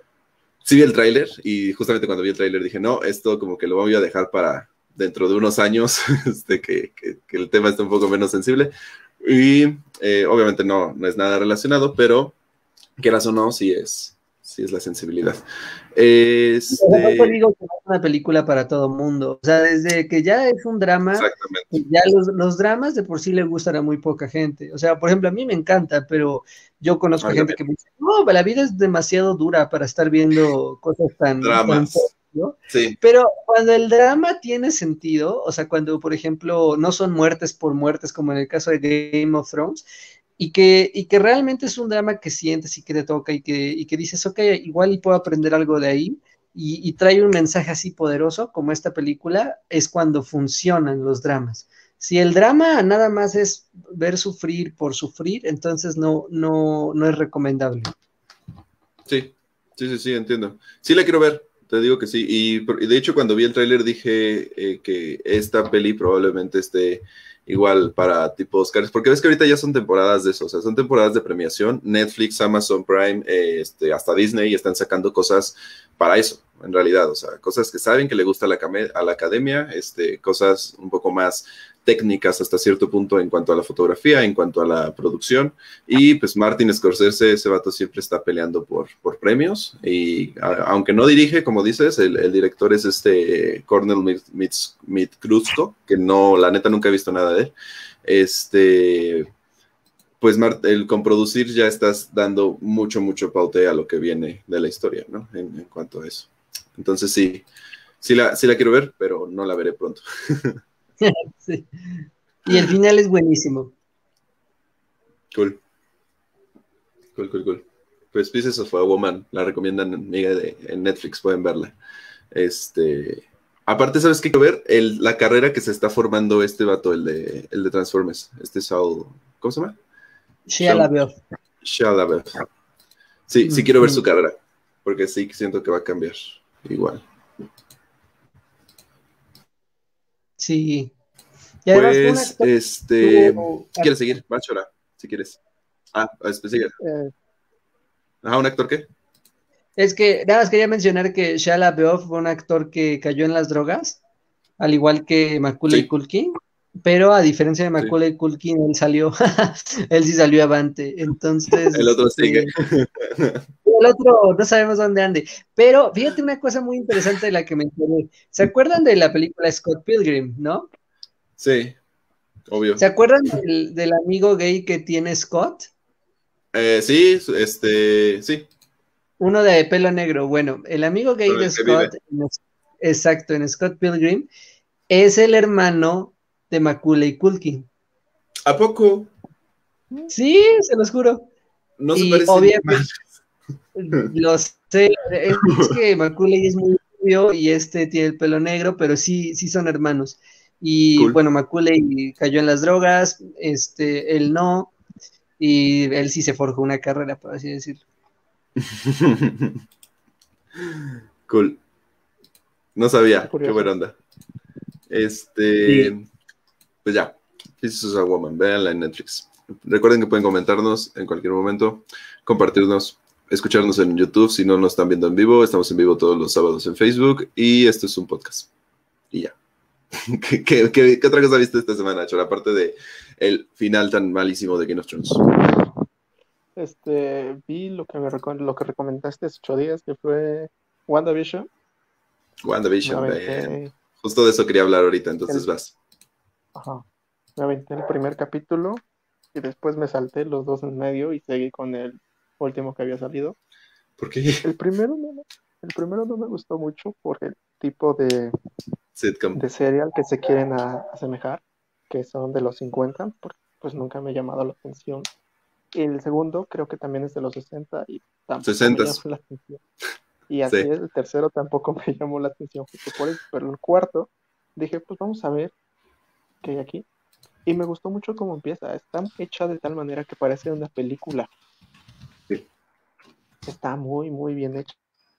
Speaker 1: Sí vi el tráiler y justamente cuando vi el tráiler dije, no, esto como que lo voy a dejar para dentro de unos años, este, que, que, que el tema está un poco menos sensible. Y eh, obviamente no, no es nada relacionado, pero quieras o no, sí es, sí es la sensibilidad. Este...
Speaker 3: Yo digo que no es una película para todo mundo. O sea, desde que ya es un drama, ya los, los dramas de por sí le gustan a muy poca gente. O sea, por ejemplo, a mí me encanta, pero yo conozco Ay, gente también. que me dice, no, la vida es demasiado dura para estar viendo cosas tan...
Speaker 1: Dramas.
Speaker 3: Tan, ¿no?
Speaker 1: Sí.
Speaker 3: Pero cuando el drama tiene sentido, o sea, cuando, por ejemplo, no son muertes por muertes, como en el caso de Game of Thrones, y que, y que realmente es un drama que sientes y que te toca y que, y que dices, ok, igual y puedo aprender algo de ahí, y, y trae un mensaje así poderoso como esta película, es cuando funcionan los dramas. Si el drama nada más es ver sufrir por sufrir, entonces no, no, no es recomendable.
Speaker 1: Sí, sí, sí, sí, entiendo. Sí la quiero ver, te digo que sí, y, y de hecho cuando vi el tráiler dije eh, que esta peli probablemente esté igual para tipo Oscars, porque ves que ahorita ya son temporadas de eso, o sea, son temporadas de premiación, Netflix, Amazon Prime, eh, este, hasta Disney están sacando cosas para eso, en realidad, o sea, cosas que saben que le gusta a la, a la academia, este, cosas un poco más técnicas hasta cierto punto en cuanto a la fotografía, en cuanto a la producción, y pues Martin Scorsese, ese vato siempre está peleando por, por premios, y a, aunque no dirige, como dices, el, el director es este Cornel Mitkrusko, que no, la neta nunca he visto nada de él, este... pues el, con producir ya estás dando mucho, mucho paute a lo que viene de la historia, ¿no? En, en cuanto a eso. Entonces sí, sí la, sí la quiero ver, pero no la veré pronto.
Speaker 3: Sí. Y el final es buenísimo.
Speaker 1: Cool. Cool, cool, cool. Pues Pieces of a Woman, la recomiendan amiga de, en Netflix, pueden verla. Este... Aparte, ¿sabes qué quiero ver? El, la carrera que se está formando este vato, el de, el de Transformers. Este Saul... ¿Cómo se llama?
Speaker 3: Shia LaBeouf.
Speaker 1: Shia LaBeouf. Sí, sí quiero ver su carrera, porque sí siento que va a cambiar igual.
Speaker 3: Sí. Y además
Speaker 1: pues,
Speaker 3: fue un actor
Speaker 1: este,
Speaker 3: tuvo...
Speaker 1: si quieres seguir, Machora, si quieres. Ah, este, sigue.
Speaker 2: Eh,
Speaker 1: Ajá, ¿un actor qué?
Speaker 3: Es que nada más quería mencionar que Shia LaBeouf fue un actor que cayó en las drogas, al igual que Macaulay
Speaker 1: Sí,
Speaker 3: Culkin, pero a diferencia de
Speaker 1: sí.
Speaker 3: Macaulay Culkin, él salió, él sí salió avante. Entonces,
Speaker 1: El otro
Speaker 3: este,
Speaker 1: sigue.
Speaker 3: el otro no sabemos dónde ande. Pero fíjate una cosa muy interesante de la que me enteré. ¿Se acuerdan de la película Scott Pilgrim, no?
Speaker 1: Sí, obvio.
Speaker 3: ¿Se acuerdan del, del amigo gay que tiene Scott?
Speaker 1: Eh, sí, este, sí.
Speaker 3: Uno de pelo negro. Bueno, el amigo gay
Speaker 1: Con
Speaker 3: de
Speaker 1: el que vive.
Speaker 3: Scott, en- exacto, en Scott Pilgrim, es el hermano de Macaulay Culkin.
Speaker 1: ¿A poco?
Speaker 3: Sí, se los juro.
Speaker 1: No se
Speaker 3: Y
Speaker 1: parecen ni
Speaker 3: obviamente,
Speaker 1: más.
Speaker 3: lo sé, es que Macaulay es muy rubio y este tiene el pelo negro, pero sí, sí son hermanos. Y
Speaker 1: Cool.
Speaker 3: bueno, Macaulay cayó en las drogas, este, él no, y él sí se forjó una carrera, por así decirlo.
Speaker 1: Cool. No sabía. Qué
Speaker 2: curioso.
Speaker 1: buena onda. Este, sí. Pues ya. This is a Woman. Véanla en Netflix. Recuerden que pueden comentarnos en cualquier momento, compartirnos, escucharnos en YouTube. Si no nos están viendo en vivo, estamos en vivo todos los sábados en Facebook. Y esto es un podcast. Y ya. ¿Qué, qué, qué, qué otra cosa viste esta semana, Chor? Aparte de el final tan malísimo de Game of Thrones.
Speaker 2: Este, vi lo que me lo que recomendaste hace ocho días, que fue WandaVision.
Speaker 1: WandaVision, me justo de eso quería hablar ahorita, entonces
Speaker 2: el,
Speaker 1: vas.
Speaker 2: Ajá. Me aventé el primer capítulo y después me salté los dos en medio y seguí con el último que había salido.
Speaker 1: ¿Por qué?
Speaker 2: El primero no, el primero no me gustó mucho por el tipo de
Speaker 1: sitcom,
Speaker 2: de serial que se quieren a, asemejar, que son de los cincuenta, porque pues nunca me ha llamado la atención. Y el segundo creo que también es de los sesenta y tampoco
Speaker 1: sesenta.
Speaker 2: me llamó la atención. Y así
Speaker 1: sí.
Speaker 2: es, el tercero tampoco me llamó la atención justo por eso, pero el cuarto dije, pues vamos a ver qué hay aquí. Y me gustó mucho cómo empieza, está hecha de tal manera que parece una película.
Speaker 1: Sí.
Speaker 2: Está muy, muy bien hecha.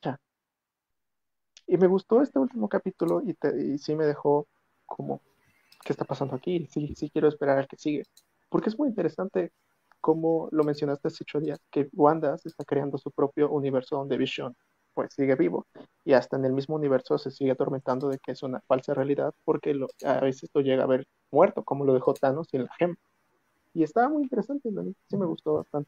Speaker 2: Y me gustó este último capítulo y, te, y sí me dejó como, ¿qué está pasando aquí? Sí, sí quiero esperar al que sigue. Porque es muy interesante, como lo mencionaste hace ocho días, que Wanda se está creando su propio universo donde Vision pues sigue vivo. Y hasta en el mismo universo se sigue atormentando de que es una falsa realidad, porque lo, a veces lo llega a ver muerto, como lo dejó Thanos en la gema. Y estaba muy interesante, sí me gustó bastante.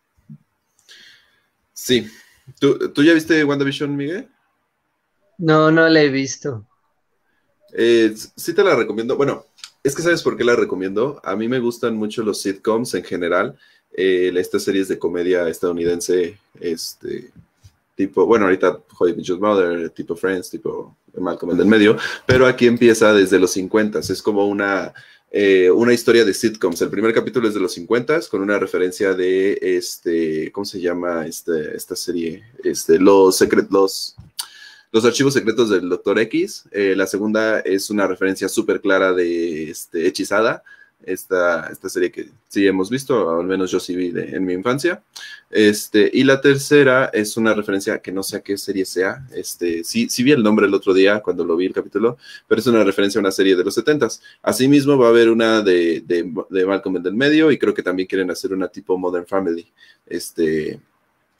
Speaker 1: Sí. ¿Tú, ¿tú ya viste WandaVision, Miguel?
Speaker 3: No, no la he visto.
Speaker 1: Eh, sí te la recomiendo. Bueno, es que ¿sabes por qué la recomiendo? A mí me gustan mucho los sitcoms en general. Eh, estas series de comedia estadounidense, este, tipo, bueno, ahorita How I Met Your Mother, tipo Friends, tipo Malcolm en el medio, pero aquí empieza desde los cincuenta. Es como una, eh, una historia de sitcoms. El primer capítulo es de los cincuenta, con una referencia de, este, ¿cómo se llama este, esta serie? Este, los secretos... Los archivos secretos del Doctor X. Eh, la segunda es una referencia súper clara de este, Hechizada, esta, esta serie que sí hemos visto, al menos yo sí vi de, en mi infancia. Este, y la tercera es una referencia que no sé a qué serie sea. Este, sí, sí vi el nombre el otro día cuando lo vi el capítulo, pero es una referencia a una serie de los setentas. Asimismo va a haber una de, de, de Malcolm en el medio y creo que también quieren hacer una tipo Modern Family. Este...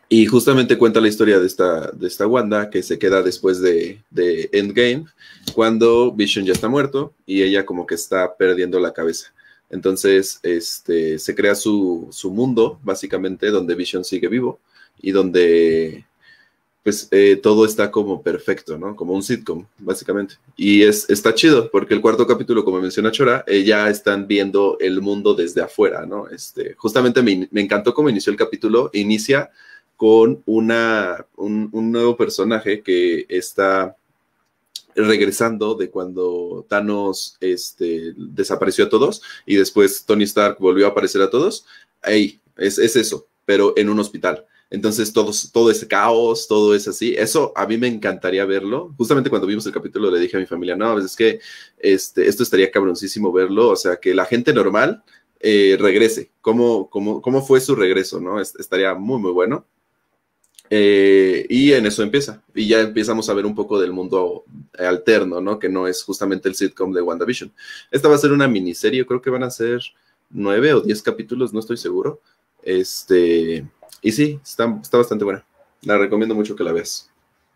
Speaker 1: Y justamente cuenta la historia de esta, de esta Wanda que se queda después de, de Endgame, cuando Vision ya está muerto y ella como que está perdiendo la cabeza. Entonces este, se crea su, su mundo, básicamente, donde Vision sigue vivo y donde pues eh, todo está como perfecto, ¿no? Como un sitcom, básicamente. Y es, está chido, porque el cuarto capítulo, como menciona Chora, eh, ya están viendo el mundo desde afuera, ¿no? Este, justamente me, me encantó cómo inició el capítulo. Inicia con una, un, un nuevo personaje que está regresando de cuando Thanos este, desapareció a todos y después Tony Stark volvió a aparecer a todos. Ahí, es, es eso, pero en un hospital. Entonces todo, todo es caos, todo es así. Eso a mí me encantaría verlo. Justamente cuando vimos el capítulo le dije a mi familia, no, pues es que este, esto estaría cabroncísimo verlo. O sea, que la gente normal eh, regrese. ¿Cómo, cómo, ¿Cómo fue su regreso? ¿No? Estaría muy, muy bueno. Eh, y en eso empieza. Y ya empezamos a ver un poco del mundo alterno, ¿no? Que no es justamente el sitcom de WandaVision. Esta va a ser una miniserie. Creo que van a ser nueve o diez capítulos, no estoy seguro. Este... Y sí, está, está bastante buena. La recomiendo mucho que la veas.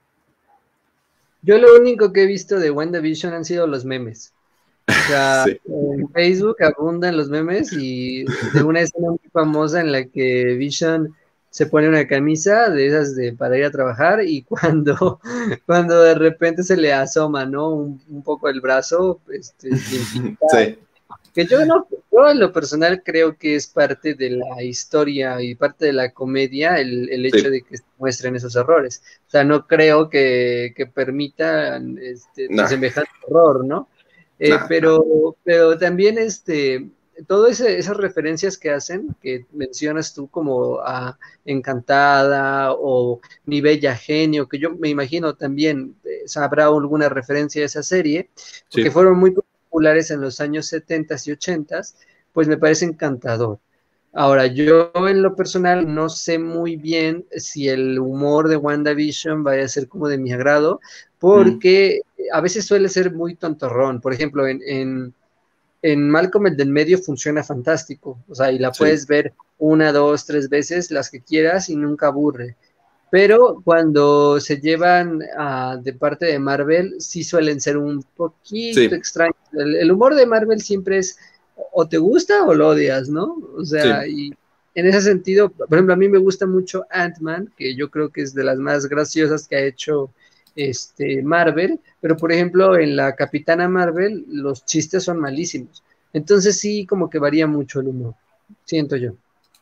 Speaker 3: Yo lo único que he visto de WandaVision han sido los memes. O sea, sí. En Facebook abundan los memes y de una escena muy famosa en la que Vision se pone una camisa de esas de para ir a trabajar y cuando, cuando de repente se le asoma, ¿no? Un, un poco el brazo, este, sin
Speaker 1: sí.
Speaker 3: Que yo no, yo en lo personal creo que es parte de la historia y parte de la comedia el, el hecho sí. de que muestren esos errores. O sea, no creo que, que permitan este, nah. semejante error, ¿no? Eh, nah, pero, nah. pero también este, todas esas referencias que hacen, que mencionas tú como a Encantada o Mi Bella Genio, que yo me imagino también eh, habrá alguna referencia a esa serie, porque sí. fueron muy populares en los años setenta y ochenta, pues me parece encantador. Ahora, yo en lo personal no sé muy bien si el humor de WandaVision vaya a ser como de mi agrado, porque mm. a veces suele ser muy tontorrón. Por ejemplo, en, en, en Malcolm el del medio funciona fantástico, o sea, y la sí. puedes ver una, dos, tres veces, las que quieras, y nunca aburre. Pero cuando se llevan uh, de parte de Marvel, sí suelen ser un poquito sí. extraños. El, el humor de Marvel siempre es o te gusta o lo odias, ¿no? O sea, sí. y en ese sentido, por ejemplo, a mí me gusta mucho Ant-Man, que yo creo que es de las más graciosas que ha hecho este, Marvel, pero por ejemplo, en la Capitana Marvel, los chistes son malísimos. Entonces sí, como que varía mucho el humor, siento yo.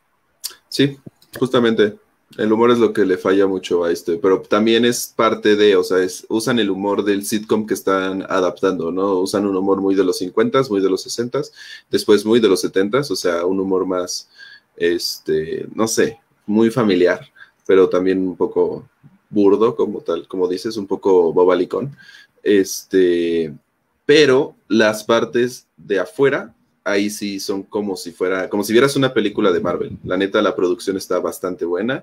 Speaker 1: Sí, justamente. El humor es lo que le falla mucho a este, pero también es parte de, o sea, es, usan el humor del sitcom que están adaptando, ¿no? Usan un humor muy de los cincuentas, muy de los sesentas, después muy de los setentas, o sea, un humor más, este, no sé, muy familiar, pero también un poco burdo, como tal, como dices, un poco bobalicón. Este, pero las partes de afuera, ahí sí son como si fuera, como si vieras una película de Marvel. La neta, la producción está bastante buena.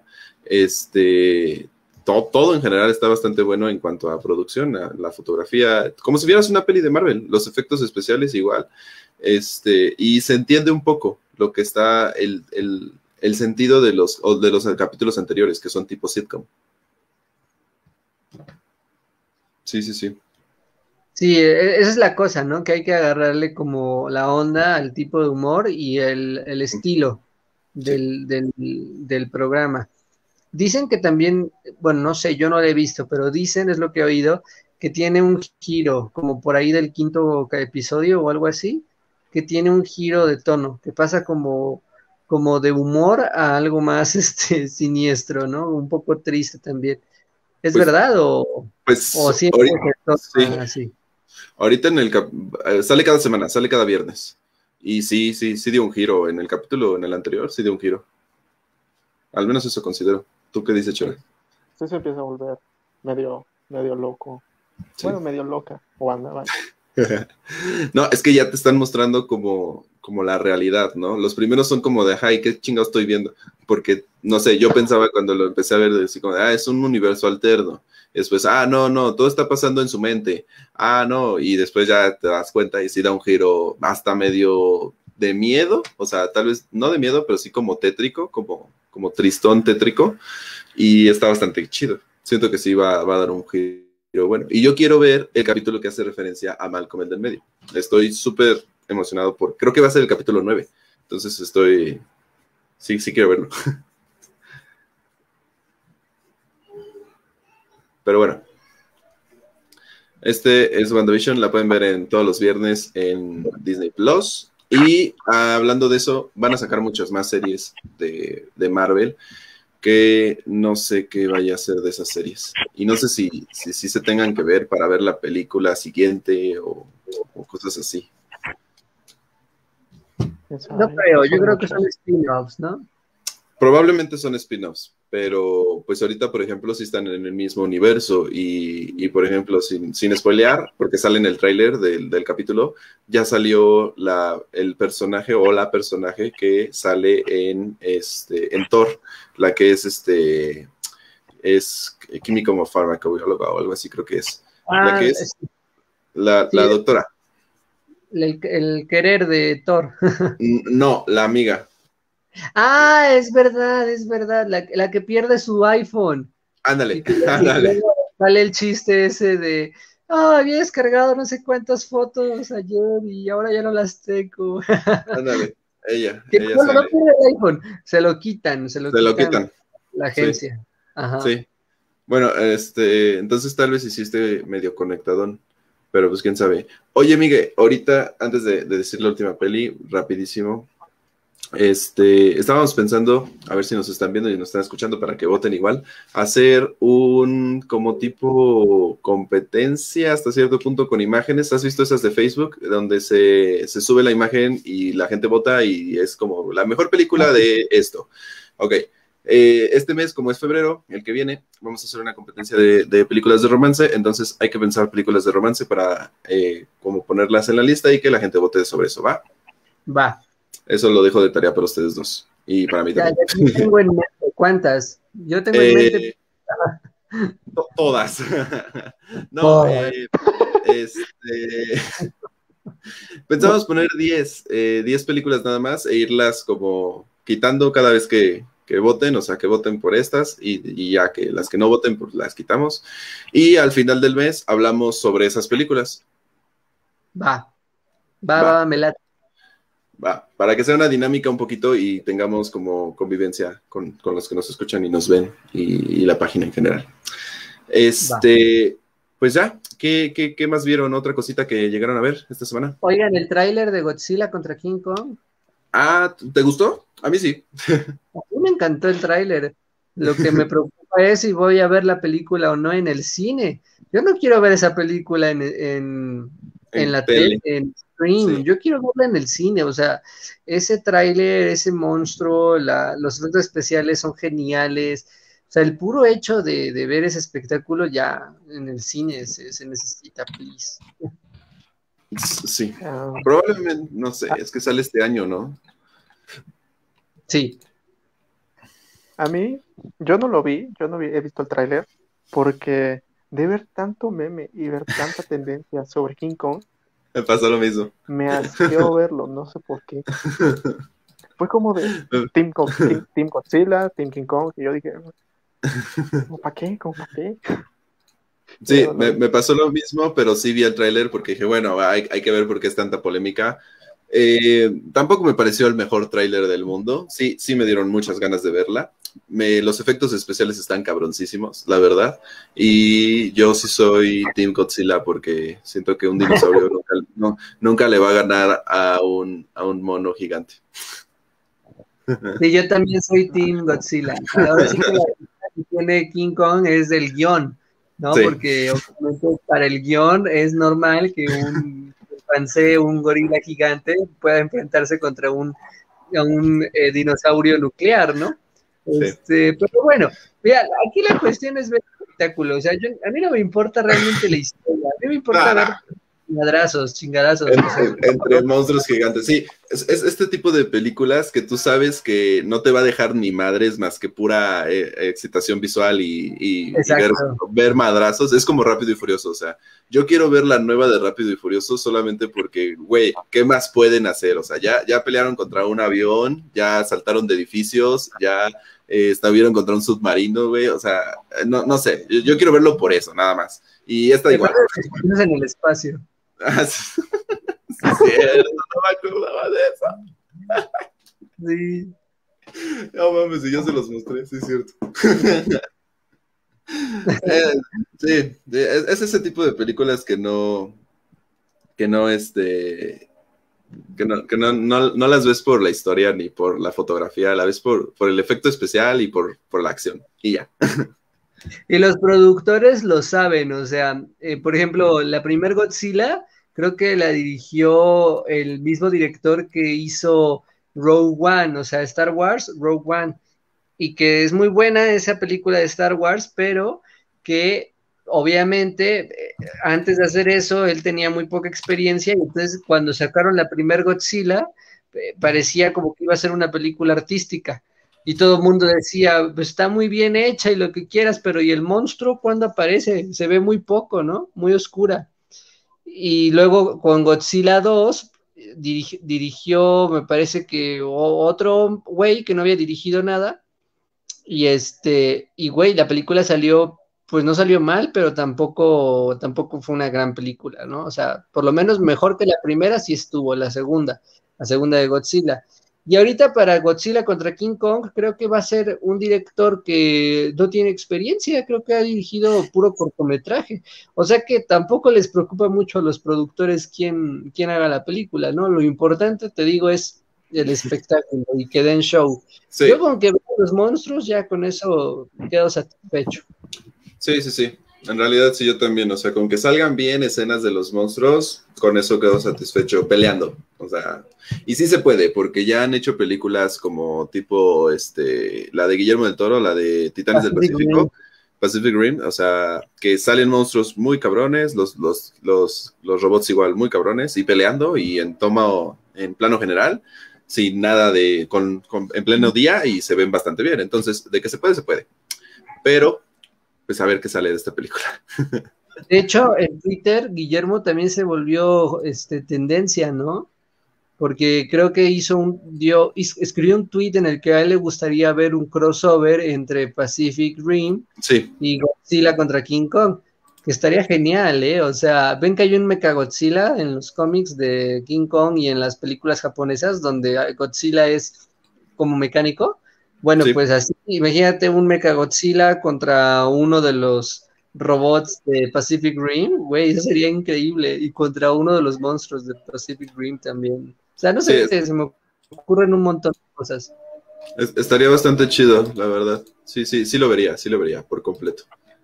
Speaker 1: Este, to, todo en general está bastante bueno en cuanto a producción, a la fotografía, como si vieras una peli de Marvel. Los efectos especiales igual. Este, y se entiende un poco lo que está, el, el, el sentido de los, de los capítulos anteriores, que son tipo sitcom. Sí, sí, sí.
Speaker 3: Sí, esa es la cosa, ¿no? Que hay que agarrarle como la onda al tipo de humor y el, el estilo del, sí. del, del programa. Dicen que también, bueno, no sé, yo no lo he visto, pero dicen, es lo que he oído, que tiene un giro, como por ahí del quinto episodio o algo así, que tiene un giro de tono, que pasa como, como de humor a algo más este, siniestro, ¿no? Un poco triste también. ¿Es pues, verdad o,
Speaker 1: pues,
Speaker 3: o siempre
Speaker 1: ahorita, sí. así? Ahorita en el cap sale cada semana, sale cada viernes. Y sí, sí, sí dio un giro. En el capítulo, en el anterior, sí dio un giro. Al menos eso considero. ¿Tú qué dices, Chora?
Speaker 2: Sí, se empieza a volver medio, medio loco. Sí. Bueno, medio loca. O anda, vaya.
Speaker 1: No, es que ya te están mostrando como, como la realidad, ¿no? Los primeros son como de, ay, qué chingados estoy viendo. Porque, no sé, yo pensaba cuando lo empecé a ver, decir como de, ah, es un universo alterno. Después, ah, no, no, todo está pasando en su mente. Ah, no, y después ya te das cuenta y sí da un giro hasta medio de miedo, o sea, tal vez no de miedo, pero sí como tétrico, como, como tristón tétrico, y está bastante chido. Siento que sí va, va a dar un giro bueno. Y yo quiero ver el capítulo que hace referencia a Malcolm el del medio. Estoy súper emocionado por, creo que va a ser el capítulo nueve, entonces estoy, sí, sí quiero verlo. Pero bueno, este es WandaVision, la pueden ver en todos los viernes en Disney Plus. Y ah, hablando de eso, van a sacar muchas más series de, de Marvel, que no sé qué vaya a ser de esas series. Y no sé si, si, si se tengan que ver para ver la película siguiente o, o cosas así.
Speaker 3: No creo, yo creo que son spin-offs, ¿no?
Speaker 1: Probablemente son spin-offs, pero pues ahorita, por ejemplo, sí están en el mismo universo y, y por ejemplo, sin, sin spoilear, porque sale en el tráiler del, del capítulo, ya salió la, el personaje o la personaje que sale en, este, en Thor, la que es este, es químico como farmacobióloga o algo así creo que es.
Speaker 3: Ah,
Speaker 1: la que es,
Speaker 3: es
Speaker 1: la,
Speaker 3: sí,
Speaker 1: la doctora.
Speaker 3: El, el querer de Thor.
Speaker 1: No, la amiga.
Speaker 3: Ah, es verdad, es verdad, la, la que pierde su iPhone.
Speaker 1: Ándale,
Speaker 3: Y que, y
Speaker 1: ándale.
Speaker 3: luego sale el chiste ese de, ah, oh, había descargado no sé cuántas fotos ayer y ahora ya no las tengo.
Speaker 1: Ándale, ella,
Speaker 3: Que
Speaker 1: ella
Speaker 3: bueno, no
Speaker 1: sale.
Speaker 3: pierde el iPhone, se lo quitan, se lo
Speaker 1: Se lo
Speaker 3: quitan,
Speaker 1: quitan.
Speaker 3: la
Speaker 1: Sí,
Speaker 3: agencia. Ajá.
Speaker 1: sí. Bueno, este, entonces tal vez hiciste medio conectadón, pero pues quién sabe. Oye, Miguel, ahorita, antes de, de decir la última peli, rapidísimo, este, estábamos pensando, a ver si nos están viendo y nos están escuchando para que voten igual, hacer un como tipo competencia hasta cierto punto con imágenes. ¿Has visto esas de Facebook? Donde se, se sube la imagen y la gente vota y es como la mejor película de esto. Ok. Eh, este mes, como es febrero, el que viene, vamos a hacer una competencia de, de películas de romance, entonces hay que pensar películas de romance para eh, como ponerlas en la lista y que la gente vote sobre eso, ¿va?
Speaker 3: Va.
Speaker 1: Eso lo dejo de tarea para ustedes dos. Y para mí
Speaker 3: Ya,
Speaker 1: también.
Speaker 3: ya tengo en mente. ¿Cuántas? Yo tengo en
Speaker 1: Eh,
Speaker 3: mente.
Speaker 1: to- todas. No,
Speaker 3: Oh,
Speaker 1: eh, este... Pensamos poner diez, eh, diez películas nada más e irlas como quitando cada vez que, que voten, o sea, que voten por estas y, y ya que las que no voten, pues las quitamos. Y al final del mes hablamos sobre esas películas.
Speaker 3: Va, va,
Speaker 1: Va.
Speaker 3: va, me late.
Speaker 1: Va, para que sea una dinámica un poquito y tengamos como convivencia con, con los que nos escuchan y nos ven y, y la página en general. Este, va. Pues ya, ¿qué, qué, ¿qué más vieron? ¿Otra cosita que llegaron a ver esta semana?
Speaker 3: Oigan, el tráiler de Godzilla contra King Kong.
Speaker 1: Ah, ¿te gustó? A mí sí.
Speaker 3: A mí me encantó el tráiler. Lo que me preocupa es si voy a ver la película o no en el cine. Yo no quiero ver esa película en, en, en, en la tele, en stream. Sí. Yo quiero verla en el cine. O sea, ese tráiler, ese monstruo, la, los efectos especiales son geniales. O sea, el puro hecho de, de ver ese espectáculo ya en el cine se, se necesita, please.
Speaker 1: Sí, uh, probablemente, no sé, es que sale este año, ¿no?
Speaker 3: Sí.
Speaker 2: A mí, yo no lo vi, yo no vi, he visto el tráiler, porque de ver tanto meme y ver tanta tendencia sobre King Kong,
Speaker 1: me pasó lo mismo.
Speaker 2: Me asqueó verlo, no sé por qué. Fue como de Team, team, team Godzilla, Team King Kong, y yo dije, ¿cómo para qué? ¿Cómo para qué?
Speaker 1: Sí, no, no. Me, me pasó lo mismo, pero sí vi el tráiler porque dije, bueno, hay, hay que ver por qué es tanta polémica. Eh, tampoco me pareció el mejor tráiler del mundo. Sí, sí me dieron muchas ganas de verla. Me, los efectos especiales están cabroncísimos, la verdad. Y yo sí soy Team Godzilla porque siento que un dinosaurio nunca, no, nunca le va a ganar a un, a un mono gigante.
Speaker 3: Sí, yo también soy Team Godzilla. Ahora sí que la que tiene King Kong es del guión, ¿no? Sí. Porque obviamente para el guión es normal que un chimpancé, un gorila gigante pueda enfrentarse contra un, un eh, dinosaurio nuclear, ¿no? Sí. Este, pero bueno, mira, aquí la cuestión es ver el espectáculo. O sea, yo, a mí no me importa realmente la historia, a mí me importa ver Chingadrazos, chingadrazos.
Speaker 1: Entre, entre monstruos gigantes, sí. Es, es este tipo de películas que tú sabes que no te va a dejar ni madres más que pura eh, excitación visual y, y, y ver, ver madrazos. Es como Rápido y Furioso, o sea, yo quiero ver la nueva de Rápido y Furioso solamente porque, güey, ¿qué más pueden hacer? O sea, ya, ya pelearon contra un avión, ya saltaron de edificios, ya eh, estuvieron contra un submarino, güey, o sea, no, no sé, yo, yo quiero verlo por eso, nada más. Y esta igual.
Speaker 3: En el espacio.
Speaker 1: Ah, sí, sí, cierto, no me acordaba de eso.
Speaker 3: Sí.
Speaker 1: No mames, y yo se los mostré, sí es cierto. eh, sí, es, es ese tipo de películas que no, que no, este, que no, que no, no, no las ves por la historia ni por la fotografía, la ves por, por el efecto especial y por, por la acción, y ya.
Speaker 3: Y los productores lo saben, o sea, eh, por ejemplo, la primer Godzilla, creo que la dirigió el mismo director que hizo Rogue One, o sea, Star Wars, Rogue One, y que es muy buena esa película de Star Wars, pero que obviamente eh, antes de hacer eso él tenía muy poca experiencia y entonces cuando sacaron la primer Godzilla eh, parecía como que iba a ser una película artística. Y todo el mundo decía, pues está muy bien hecha y lo que quieras, pero ¿y el monstruo cuándo aparece? Se ve muy poco, ¿no? Muy oscura. Y luego con Godzilla dos dirigi dirigió, me parece que otro güey que no había dirigido nada. Y este, y güey, la película salió, pues no salió mal, pero tampoco, tampoco fue una gran película, ¿no? O sea, por lo menos mejor que la primera sí estuvo, la segunda, la segunda de Godzilla. Y ahorita para Godzilla contra King Kong, creo que va a ser un director que no tiene experiencia, creo que ha dirigido puro cortometraje. O sea que tampoco les preocupa mucho a los productores quién, quién haga la película, ¿no? Lo importante, te digo, es el espectáculo y que den show. Sí. Yo con que veo los monstruos, ya con eso quedo satisfecho.
Speaker 1: Sí, sí, sí. En realidad sí, yo también. O sea, con que salgan bien escenas de los monstruos, con eso quedo satisfecho, peleando. O sea, y sí se puede, porque ya han hecho películas como tipo, este, la de Guillermo del Toro, la de Titanes Pacific del Pacífico, Rim. Pacific Rim, o sea, que salen monstruos muy cabrones, los, los, los, los robots igual muy cabrones, y peleando, y en toma, en plano general, sin nada de, con, con, en pleno día, y se ven bastante bien. Entonces, de que se puede, se puede. Pero, pues a ver qué sale de esta película.
Speaker 3: De hecho, en Twitter, Guillermo también se volvió este, tendencia, ¿no? Porque creo que hizo un, dio, escribió un tweet en el que a él le gustaría ver un crossover entre Pacific Rim
Speaker 1: sí.
Speaker 3: y Godzilla contra King Kong, que estaría genial, ¿eh? O sea, ven que hay un Mechagodzilla en los cómics de King Kong y en las películas japonesas donde Godzilla es como mecánico. Bueno, sí. Pues así, imagínate un Mechagodzilla contra uno de los robots de Pacific Rim, güey, eso sería increíble, y contra uno de los monstruos de Pacific Rim también. O sea, no sé, sí, se me ocurren un montón de cosas.
Speaker 1: Es, estaría bastante chido, la verdad. Sí, sí, sí lo vería, sí lo vería, por completo.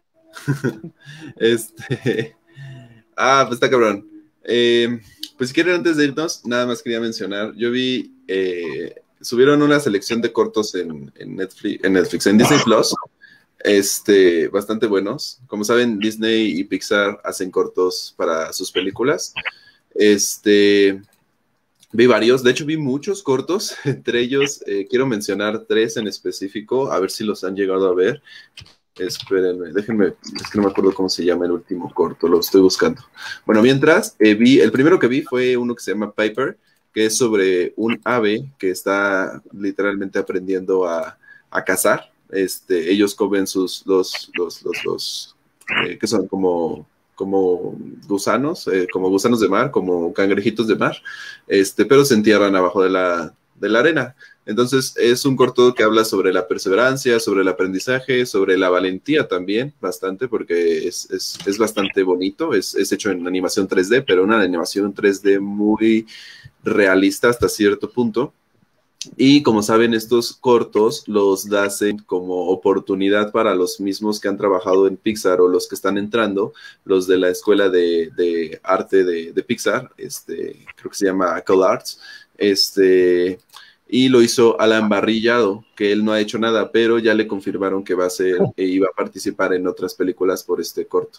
Speaker 1: este... Ah, pues está cabrón. Eh, pues si quieren, antes de irnos, nada más quería mencionar, yo vi... Eh, subieron una selección de cortos en, en, Netflix, en Netflix, en Disney Plus, este, bastante buenos. Como saben, Disney y Pixar hacen cortos para sus películas. Este, vi varios, de hecho vi muchos cortos, entre ellos eh, quiero mencionar tres en específico, a ver si los han llegado a ver. Espérenme, déjenme, es que no me acuerdo cómo se llama el último corto, lo estoy buscando. Bueno, mientras, eh, vi, el primero que vi fue uno que se llama Piper, que es sobre un ave que está literalmente aprendiendo a, a cazar. Este, ellos comen sus, los, los, los, los eh, que son como, como gusanos, eh, como gusanos de mar, como cangrejitos de mar, este, pero se entierran abajo de la, de la arena. Entonces es un corto que habla sobre la perseverancia, sobre el aprendizaje, sobre la valentía también, bastante, porque es, es, es bastante bonito, es, es hecho en animación tres D, pero una animación tres D muy realista hasta cierto punto. Y como saben, estos cortos los hacen como oportunidad para los mismos que han trabajado en Pixar o los que están entrando, los de la escuela de, de arte de, de Pixar, este, creo que se llama CalArts, este, y lo hizo Alan Barrillado, que él no ha hecho nada, pero ya le confirmaron que va a ser e iba a participar en otras películas por este corto.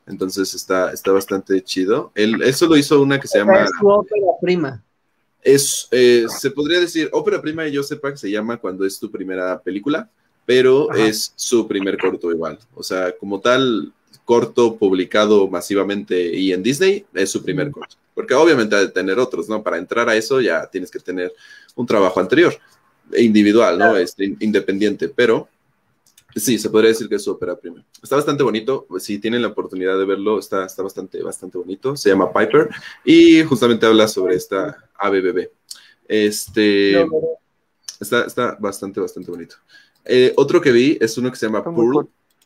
Speaker 1: Entonces está, está bastante chido. Él, eso lo hizo una que se llama...
Speaker 3: Es su ópera prima.
Speaker 1: Es, eh, se podría decir, ópera prima, y yo sepa que se llama cuando es tu primera película, pero
Speaker 2: Ajá.
Speaker 1: es su primer corto igual. O sea, como tal, corto publicado masivamente y en Disney, es su primer corto. Porque obviamente ha de tener otros, ¿no? Para entrar a eso ya tienes que tener un trabajo anterior, individual, ¿no? Este, independiente, pero sí, se podría decir que es su ópera prima. Está bastante bonito, si tienen la oportunidad de verlo, está, está bastante, bastante bonito. Se llama Piper y justamente habla sobre esta ave bebé. Este, está, está bastante, bastante bonito. Eh, otro que vi es uno que se llama Pearl.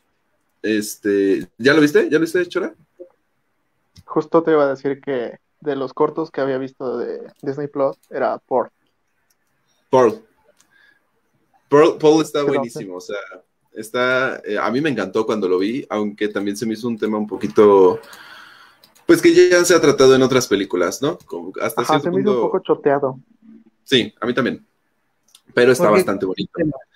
Speaker 1: Este, ¿ya lo viste? ¿Ya lo viste, Chora?
Speaker 2: Justo te iba a decir que de los cortos que había visto de Disney Plus era Pearl.
Speaker 1: Pearl. Pearl, Pearl está buenísimo, o sea, está, eh, a mí me encantó cuando lo vi, aunque también se me hizo un tema un poquito, pues que ya se ha tratado en otras películas, ¿no? Como hasta
Speaker 2: Ajá,
Speaker 1: cierto
Speaker 2: se me
Speaker 1: punto,
Speaker 2: hizo un poco choteado.
Speaker 1: Sí, a mí también, pero está bastante bonito.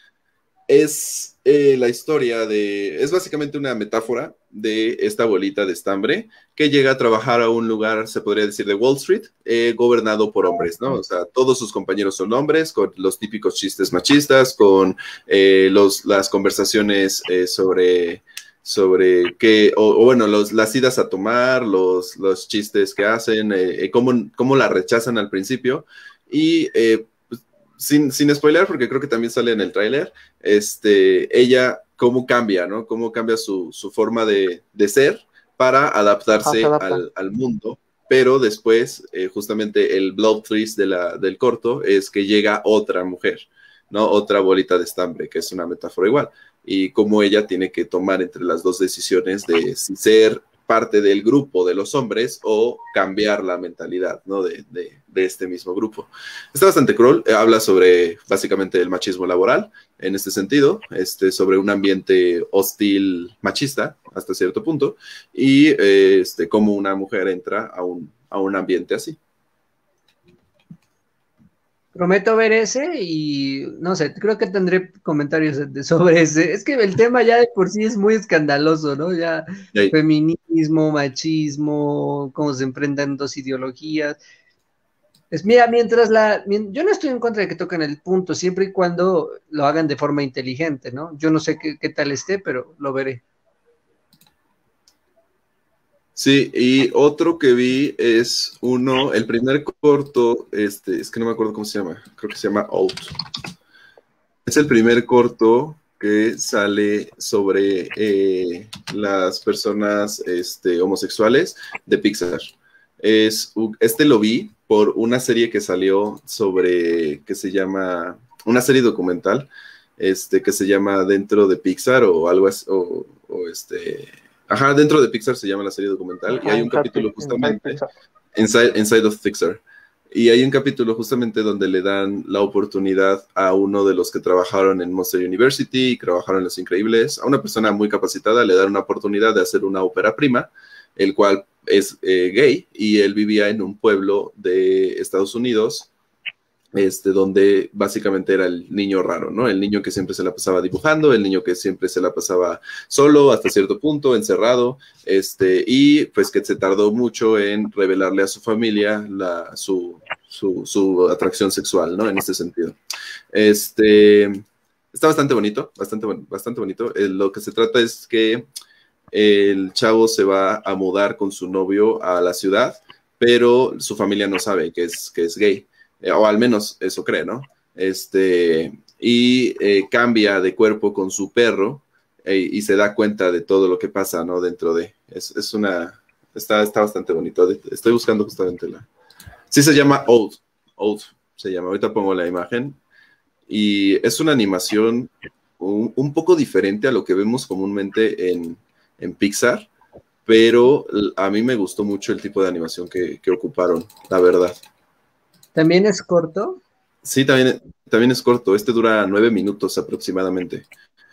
Speaker 1: Es eh, la historia de, es básicamente una metáfora de esta abuelita de estambre que llega a trabajar a un lugar, se podría decir, de Wall Street, eh, gobernado por hombres, ¿no? O sea, todos sus compañeros son hombres, con los típicos chistes machistas, con eh, los, las conversaciones eh, sobre, sobre qué, o, o bueno, los, las idas a tomar, los, los chistes que hacen, eh, eh, cómo, cómo la rechazan al principio, y eh, Sin, sin spoiler, porque creo que también sale en el tráiler, este, ella, cómo cambia, ¿no? Cómo cambia su, su forma de, de ser para adaptarse
Speaker 2: Ajá,
Speaker 1: al, al mundo. Pero después, eh, justamente el plot twist de la, del corto es que llega otra mujer, ¿no? Otra bolita de estambre, que es una metáfora igual. Y cómo ella tiene que tomar entre las dos decisiones de si ser parte del grupo de los hombres o cambiar la mentalidad, ¿no? de, de, de este mismo grupo. Está bastante cruel, eh, habla sobre básicamente el machismo laboral en este sentido, este, sobre un ambiente hostil machista hasta cierto punto y eh, este, cómo una mujer entra a un, a un ambiente así.
Speaker 3: Prometo ver ese y no sé, creo que tendré comentarios sobre ese. Es que el tema ya de por sí es muy escandaloso, ¿no? Ya feminismo, machismo, cómo se enfrentan dos ideologías. Es mira, mientras la... Yo no estoy en contra de que toquen el punto, siempre y cuando lo hagan de forma inteligente, ¿no? Yo no sé qué, qué tal esté, pero lo veré.
Speaker 1: Sí, y otro que vi es uno, el primer corto, este, es que no me acuerdo cómo se llama, creo que se llama Out. Es el primer corto que sale sobre eh, las personas este, homosexuales de Pixar. Es, este lo vi por una serie que salió sobre, que se llama, una serie documental, este, que se llama Dentro de Pixar o algo así, o, o este... Ajá, Dentro de Pixar se llama la serie documental. Ajá, y hay un capítulo justamente, Inside, Inside of Pixar, y hay un capítulo justamente donde le dan la oportunidad a uno de los que trabajaron en Monster University y trabajaron en Los Increíbles, a una persona muy capacitada, le dan una oportunidad de hacer una ópera prima, el cual es eh, gay, y él vivía en un pueblo de Estados Unidos, Este, donde básicamente era el niño raro, ¿no? El niño que siempre se la pasaba dibujando, el niño que siempre se la pasaba solo hasta cierto punto, encerrado, este, y pues que se tardó mucho en revelarle a su familia la, su, su, su atracción sexual, ¿no? En este sentido. Este, está bastante bonito, bastante, bastante bonito. Eh, lo que se trata es que el chavo se va a mudar con su novio a la ciudad, pero su familia no sabe que es, que es gay. Eh, o al menos eso cree, ¿no? Este, y eh, cambia de cuerpo con su perro eh, y se da cuenta de todo lo que pasa, ¿no? Dentro de, es, es una, está, está bastante bonito. Estoy buscando justamente la, sí se llama Old, Old se llama, ahorita pongo la imagen, y es una animación un, un poco diferente a lo que vemos comúnmente en, en Pixar, pero a mí me gustó mucho el tipo de animación que, que ocuparon, la verdad.
Speaker 3: ¿También es corto?
Speaker 1: Sí, también, también es corto. Este dura nueve minutos aproximadamente.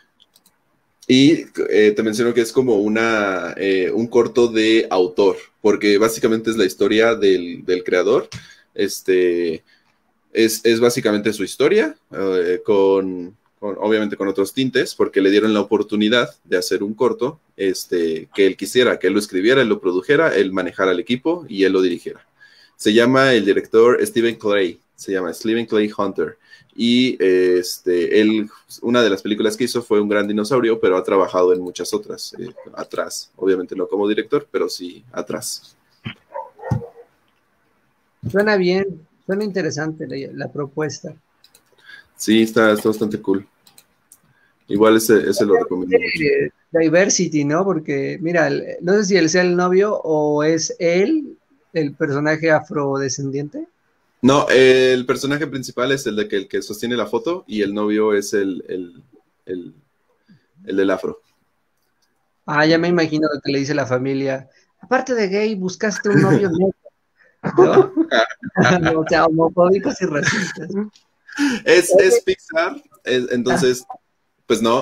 Speaker 1: Y eh, te menciono que es como una, eh, un corto de autor, porque básicamente es la historia del, del creador. Este, es, es básicamente su historia, eh, con, con, obviamente con otros tintes, porque le dieron la oportunidad de hacer un corto este, que él quisiera, que él lo escribiera, él lo produjera, él manejara el equipo y él lo dirigiera. Se llama el director Stephen Clay, se llama Stephen Clay Hunter, y este, él, una de las películas que hizo fue Un Gran Dinosaurio, pero ha trabajado en muchas otras, eh, atrás, obviamente no como director, pero sí atrás.
Speaker 3: Suena bien, suena interesante la, la propuesta.
Speaker 1: Sí, está, está bastante cool. Igual ese, ese lo recomiendo mucho.
Speaker 3: Diversity, ¿no? Porque, mira, no sé si él sea el novio o es él, el personaje afrodescendiente.
Speaker 1: No, el personaje principal es el de que el que sostiene la foto y el novio es el, el, el, el del afro.
Speaker 3: Ah, ya me imagino lo que le dice la familia. Aparte de gay, buscaste un novio negro, ¿no? O sea, homofóbicos y racistas.
Speaker 1: Es, es Pixar, es, entonces, pues no.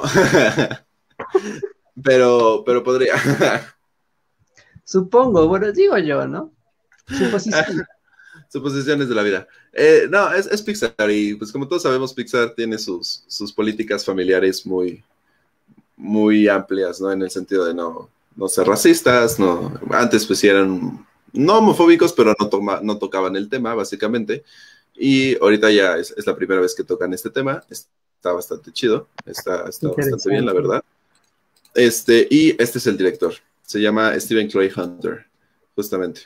Speaker 1: pero, pero podría.
Speaker 3: Supongo, bueno, digo yo, ¿no? Suposición.
Speaker 1: Suposiciones de la vida. Eh, no, es, es Pixar y pues como todos sabemos, Pixar tiene sus, sus políticas familiares muy, muy amplias, ¿no? En el sentido de no, no ser racistas, no, antes pues eran no homofóbicos, pero no, toma, no tocaban el tema, básicamente. Y ahorita ya es, es la primera vez que tocan este tema. Está bastante chido, está, está bastante bien, la verdad. Este, y este es el director. Se llama Stephen Clay Hunter, justamente.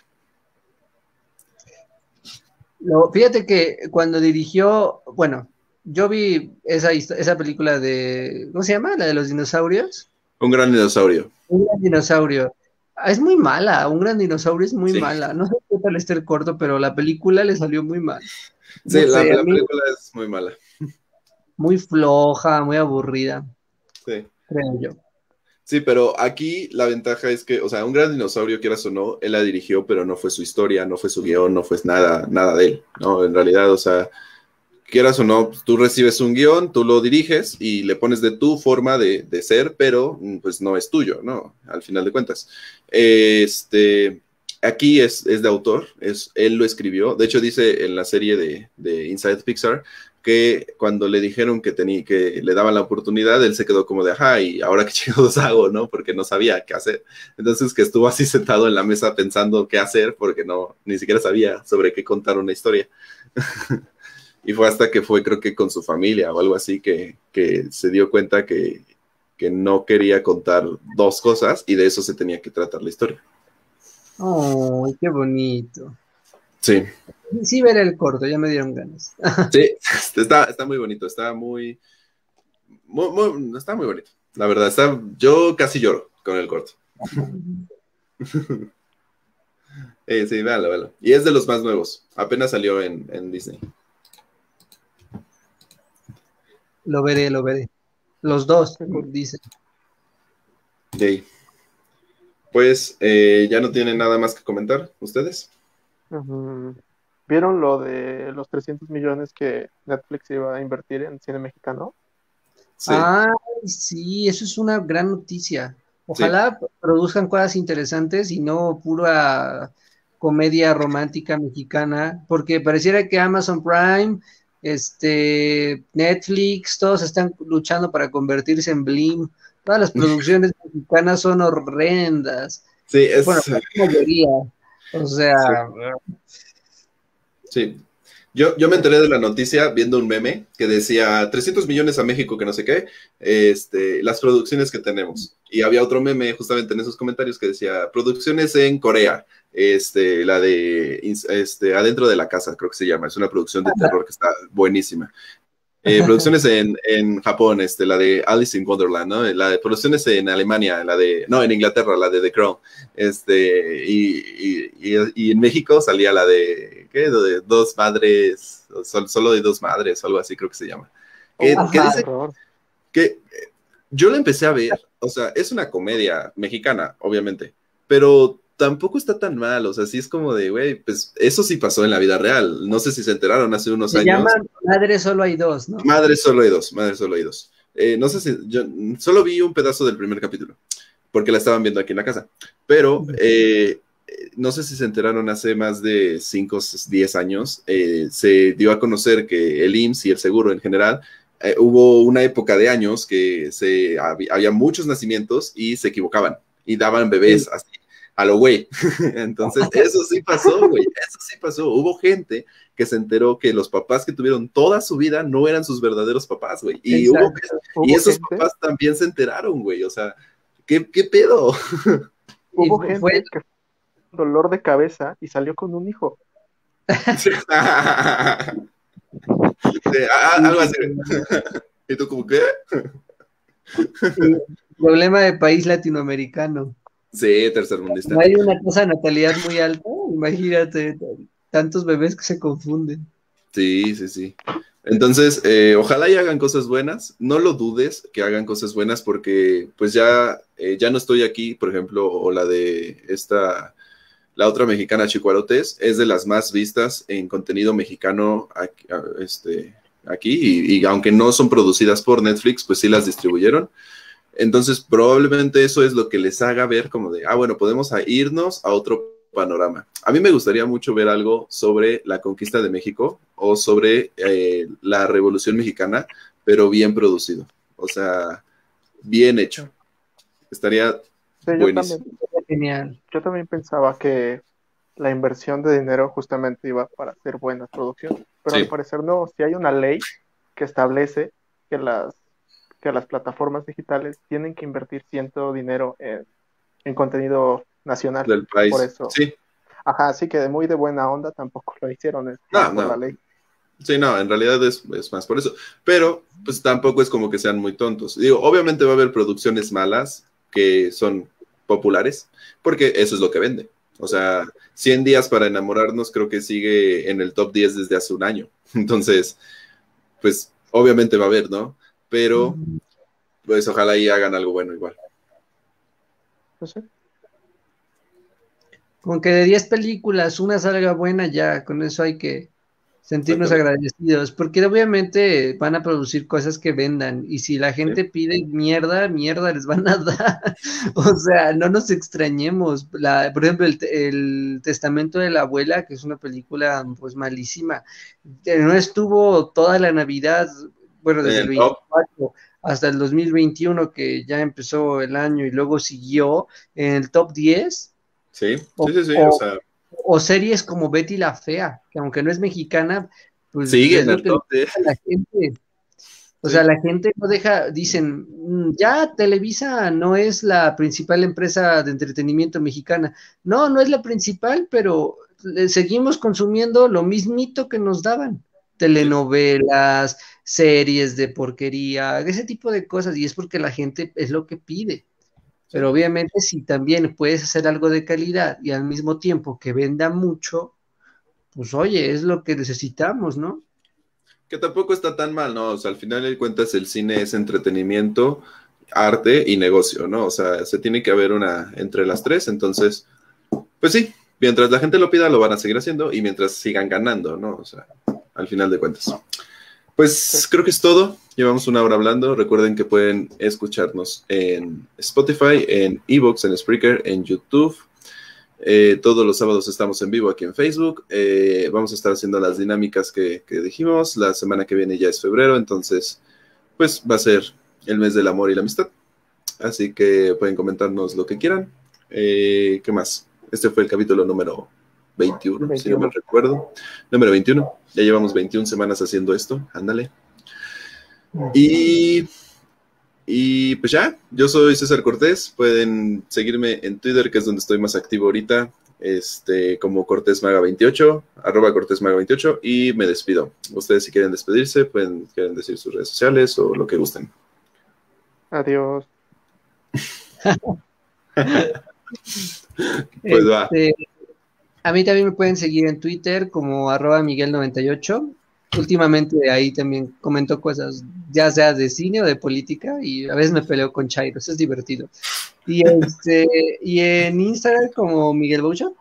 Speaker 3: No, fíjate que cuando dirigió, bueno, yo vi esa, esa película de, ¿cómo se llama? La de los dinosaurios.
Speaker 1: Un gran dinosaurio.
Speaker 3: Un gran dinosaurio. Es muy mala, Un gran dinosaurio es muy
Speaker 1: sí.
Speaker 3: mala. No sé qué tal está el corto, pero la película le salió muy mal.
Speaker 1: No sí, sé, la, la película es muy mala.
Speaker 3: Muy floja, muy aburrida.
Speaker 1: Sí.
Speaker 3: Creo yo.
Speaker 1: Sí, pero aquí la ventaja es que, o sea, Un gran dinosaurio, quieras o no, él la dirigió, pero no fue su historia, no fue su guión, no fue nada, nada de él, ¿no? En realidad, o sea, quieras o no, tú recibes un guión, tú lo diriges y le pones de tu forma de, de ser, pero pues no es tuyo, ¿no? Al final de cuentas. Este, aquí es, es de autor, es, él lo escribió, de hecho dice en la serie de, de Inside Pixar, que cuando le dijeron que, tenía, que le daban la oportunidad, él se quedó como de, ajá, y ahora qué chingados hago, ¿no? Porque no sabía qué hacer. Entonces que estuvo así sentado en la mesa pensando qué hacer, porque no, ni siquiera sabía sobre qué contar una historia. Y fue hasta que fue, creo que con su familia o algo así, que, que se dio cuenta que, que no quería contar dos cosas y de eso se tenía que tratar la historia.
Speaker 3: ¡Oh, qué bonito!
Speaker 1: Sí.
Speaker 3: Sí, ver el corto, ya me dieron ganas.
Speaker 1: Sí, está, está muy bonito, está muy, muy, muy, está muy bonito. La verdad, está, yo casi lloro con el corto. eh, sí, véanlo, véanlo. Y es de los más nuevos, apenas salió en, en Disney.
Speaker 3: Lo veré, lo veré. Los dos, dice.
Speaker 1: Sí. Pues, eh, ¿ya no tienen nada más que comentar ustedes?
Speaker 2: Uh-huh. ¿Vieron lo de los trescientos millones que Netflix iba a invertir en cine mexicano?
Speaker 3: Sí. Ah, sí, eso es una gran noticia. Ojalá sí. produzcan cosas interesantes y no pura comedia romántica mexicana, porque pareciera que Amazon Prime, este, Netflix, todos están luchando para convertirse en Blim. Todas las producciones mexicanas son horrendas.
Speaker 1: Sí, es...
Speaker 3: Bueno, la mayoría. O sea...
Speaker 1: Sí. sí. Yo, yo me enteré de la noticia viendo un meme que decía trescientos millones a México, que no sé qué, este, las producciones que tenemos. Y había otro meme justamente en esos comentarios que decía producciones en Corea, este, la de este, Adentro de la Casa, creo que se llama, es una producción de terror que está buenísima. Eh, producciones en, en Japón, este, la de Alice in Wonderland, ¿no? La de producciones en Alemania, la de, no, en Inglaterra, la de The Crown, este, y, y, y, y en México salía la de, ¿qué? De dos madres, solo de dos madres, o algo así creo que se llama. Que,
Speaker 2: oh,
Speaker 1: que dice que yo la empecé a ver, o sea, es una comedia mexicana, obviamente, pero tampoco está tan mal, o sea, sí es como de, güey, pues eso sí pasó en la vida real. No sé si se enteraron hace unos
Speaker 3: se
Speaker 1: años. Se
Speaker 3: llama Madre Solo Hay Dos, ¿no?
Speaker 1: Madre Solo Hay Dos, Madre Solo Hay Dos. Eh, no sé si, yo solo vi un pedazo del primer capítulo, porque la estaban viendo aquí en la casa, pero eh, no sé si se enteraron hace más de cinco, diez años, eh, se dio a conocer que el I M S S y el seguro en general eh, hubo una época de años que se, había, había muchos nacimientos y se equivocaban y daban bebés
Speaker 3: Sí.
Speaker 1: así, a lo güey. Entonces, eso sí pasó, güey, eso sí pasó. Hubo gente que se enteró que los papás que tuvieron toda su vida no eran sus verdaderos papás, güey. Y, hubo,
Speaker 3: Exacto.
Speaker 1: y
Speaker 2: Hubo
Speaker 1: esos
Speaker 2: gente,
Speaker 1: papás también se enteraron, güey. O sea, ¿qué, qué pedo?
Speaker 3: Y
Speaker 2: hubo
Speaker 3: fu- fue,
Speaker 2: gente que fue un dolor de cabeza y salió con un hijo.
Speaker 1: Sí, a- algo así. ¿Y tú como qué?
Speaker 3: y problema de país latinoamericano.
Speaker 1: Sí, tercermundista.
Speaker 3: No hay una tasa de natalidad muy alta, imagínate, tantos bebés que se confunden.
Speaker 1: Sí, sí, sí. Entonces, eh, ojalá y hagan cosas buenas. No lo dudes que hagan cosas buenas porque pues ya, eh, ya no estoy aquí, por ejemplo, o la de esta, la otra mexicana Chicuarotes, es de las más vistas en contenido mexicano aquí, este, aquí y, y aunque no son producidas por Netflix, pues sí las distribuyeron. Entonces, probablemente eso es lo que les haga ver como de, ah, bueno, podemos a irnos a otro panorama. A mí me gustaría mucho ver algo sobre la conquista de México o sobre eh, la Revolución Mexicana, pero bien producido. O sea, bien hecho. Estaría
Speaker 2: Sí, yo
Speaker 1: buenísimo.
Speaker 2: también,
Speaker 3: Genial.
Speaker 2: yo también pensaba que la inversión de dinero justamente iba para hacer buenas producciones, pero al
Speaker 1: Sí,
Speaker 2: parecer no. Si hay una ley que establece que las, que las plataformas digitales tienen que invertir cierto dinero en, en contenido nacional.
Speaker 1: del
Speaker 2: Por
Speaker 1: país.
Speaker 2: eso,
Speaker 1: Sí,
Speaker 2: ajá, así que de muy de buena onda tampoco lo hicieron, es más
Speaker 1: no,
Speaker 2: por la
Speaker 1: no.
Speaker 2: ley.
Speaker 1: Sí, no, en realidad es, es más por eso. Pero, pues tampoco es como que sean muy tontos. Digo, obviamente va a haber producciones malas que son populares, porque eso es lo que vende. O sea, cien días para enamorarnos creo que sigue en el top diez desde hace un año. Entonces, pues obviamente va a haber, ¿no? Pero, pues ojalá y hagan algo bueno igual.
Speaker 2: No sé.
Speaker 3: Con que de diez películas, una salga buena, ya, con eso hay que sentirnos
Speaker 1: Exactamente.
Speaker 3: agradecidos, porque obviamente van a producir cosas que vendan, y si la
Speaker 1: Sí.
Speaker 3: gente pide mierda, mierda les van a dar. O sea, no nos extrañemos. La, por ejemplo, el, el Testamento de la Abuela, que es una película pues malísima, no estuvo toda la Navidad, bueno,
Speaker 1: En
Speaker 3: desde el
Speaker 1: el top.
Speaker 3: veinticuatro hasta el dos mil veintiuno, que ya empezó el año y luego siguió en el top diez.
Speaker 1: Sí,
Speaker 3: O,
Speaker 1: sí, sí, sí. O
Speaker 3: o,
Speaker 1: sea,
Speaker 3: o series como Betty la Fea, que aunque no es mexicana, pues
Speaker 1: sigue
Speaker 3: es
Speaker 1: en
Speaker 3: lo
Speaker 1: el
Speaker 3: que le
Speaker 1: top de.
Speaker 3: gusta a la gente. O sea,
Speaker 1: Sí.
Speaker 3: la gente no deja, dicen, "Mm, ya Televisa no es la principal empresa de entretenimiento mexicana". No, no es la principal, pero le seguimos consumiendo lo mismito que nos daban.
Speaker 1: Sí.
Speaker 3: Telenovelas, series de porquería, ese tipo de cosas, y es porque la gente es lo que pide. Pero
Speaker 1: Sí.
Speaker 3: obviamente si también puedes hacer algo de calidad y al mismo tiempo que venda mucho, pues oye, es lo que necesitamos, ¿no?
Speaker 1: Que tampoco está tan mal, ¿no? O sea, al final de cuentas el cine es entretenimiento, arte y negocio, ¿no? O sea, se tiene que haber una entre las tres, entonces, pues sí, mientras la gente lo pida lo van a seguir haciendo y mientras sigan ganando, ¿no? O sea, al final de cuentas. Pues creo que es todo. Llevamos una hora hablando. Recuerden que pueden escucharnos en Spotify, en Evox, en Spreaker, en YouTube. Eh, todos los sábados estamos en vivo aquí en Facebook. Eh, vamos a estar haciendo las dinámicas que, que dijimos. La semana que viene ya es febrero, entonces pues va a ser el mes del amor y la amistad. Así que pueden comentarnos lo que quieran. Eh, ¿Qué más? Este fue el capítulo número veintiuno, si no me
Speaker 2: veintiuno.
Speaker 1: recuerdo. Número veintiuno. Ya llevamos veintiuna semanas haciendo esto. Ándale. Y... Y pues ya, yo soy César Cortés, pueden seguirme en Twitter, que es donde estoy más activo ahorita, este, como CortésMaga veintiocho, arroba CortésMaga veintiocho, y me despido. Ustedes si quieren despedirse, pueden quieren decir sus redes sociales o lo que gusten.
Speaker 2: Adiós.
Speaker 1: Pues va.
Speaker 3: Este, a mí también me pueden seguir en Twitter como arroba Miguel noventa y ocho. Últimamente ahí también comento cosas, ya sea de cine o de política, y a veces me peleo con Chairos, es divertido. Y este, y en Instagram como Miguel Boucha.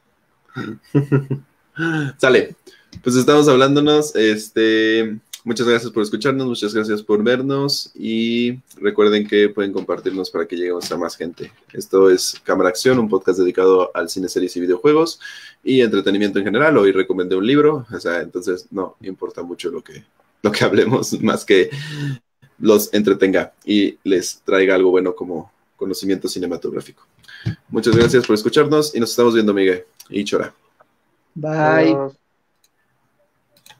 Speaker 1: Sale. Pues estamos hablándonos. Este, muchas gracias por escucharnos, muchas gracias por vernos y recuerden que pueden compartirnos para que lleguemos a más gente. Esto es Cámara Acción, un podcast dedicado al cine, series y videojuegos y entretenimiento en general. Hoy recomendé un libro, o sea, entonces no importa mucho lo que, lo que hablemos, más que los entretenga y les traiga algo bueno como conocimiento cinematográfico. Muchas gracias por escucharnos y nos estamos viendo, Miguel y Chora.
Speaker 3: Bye.
Speaker 2: Adiós.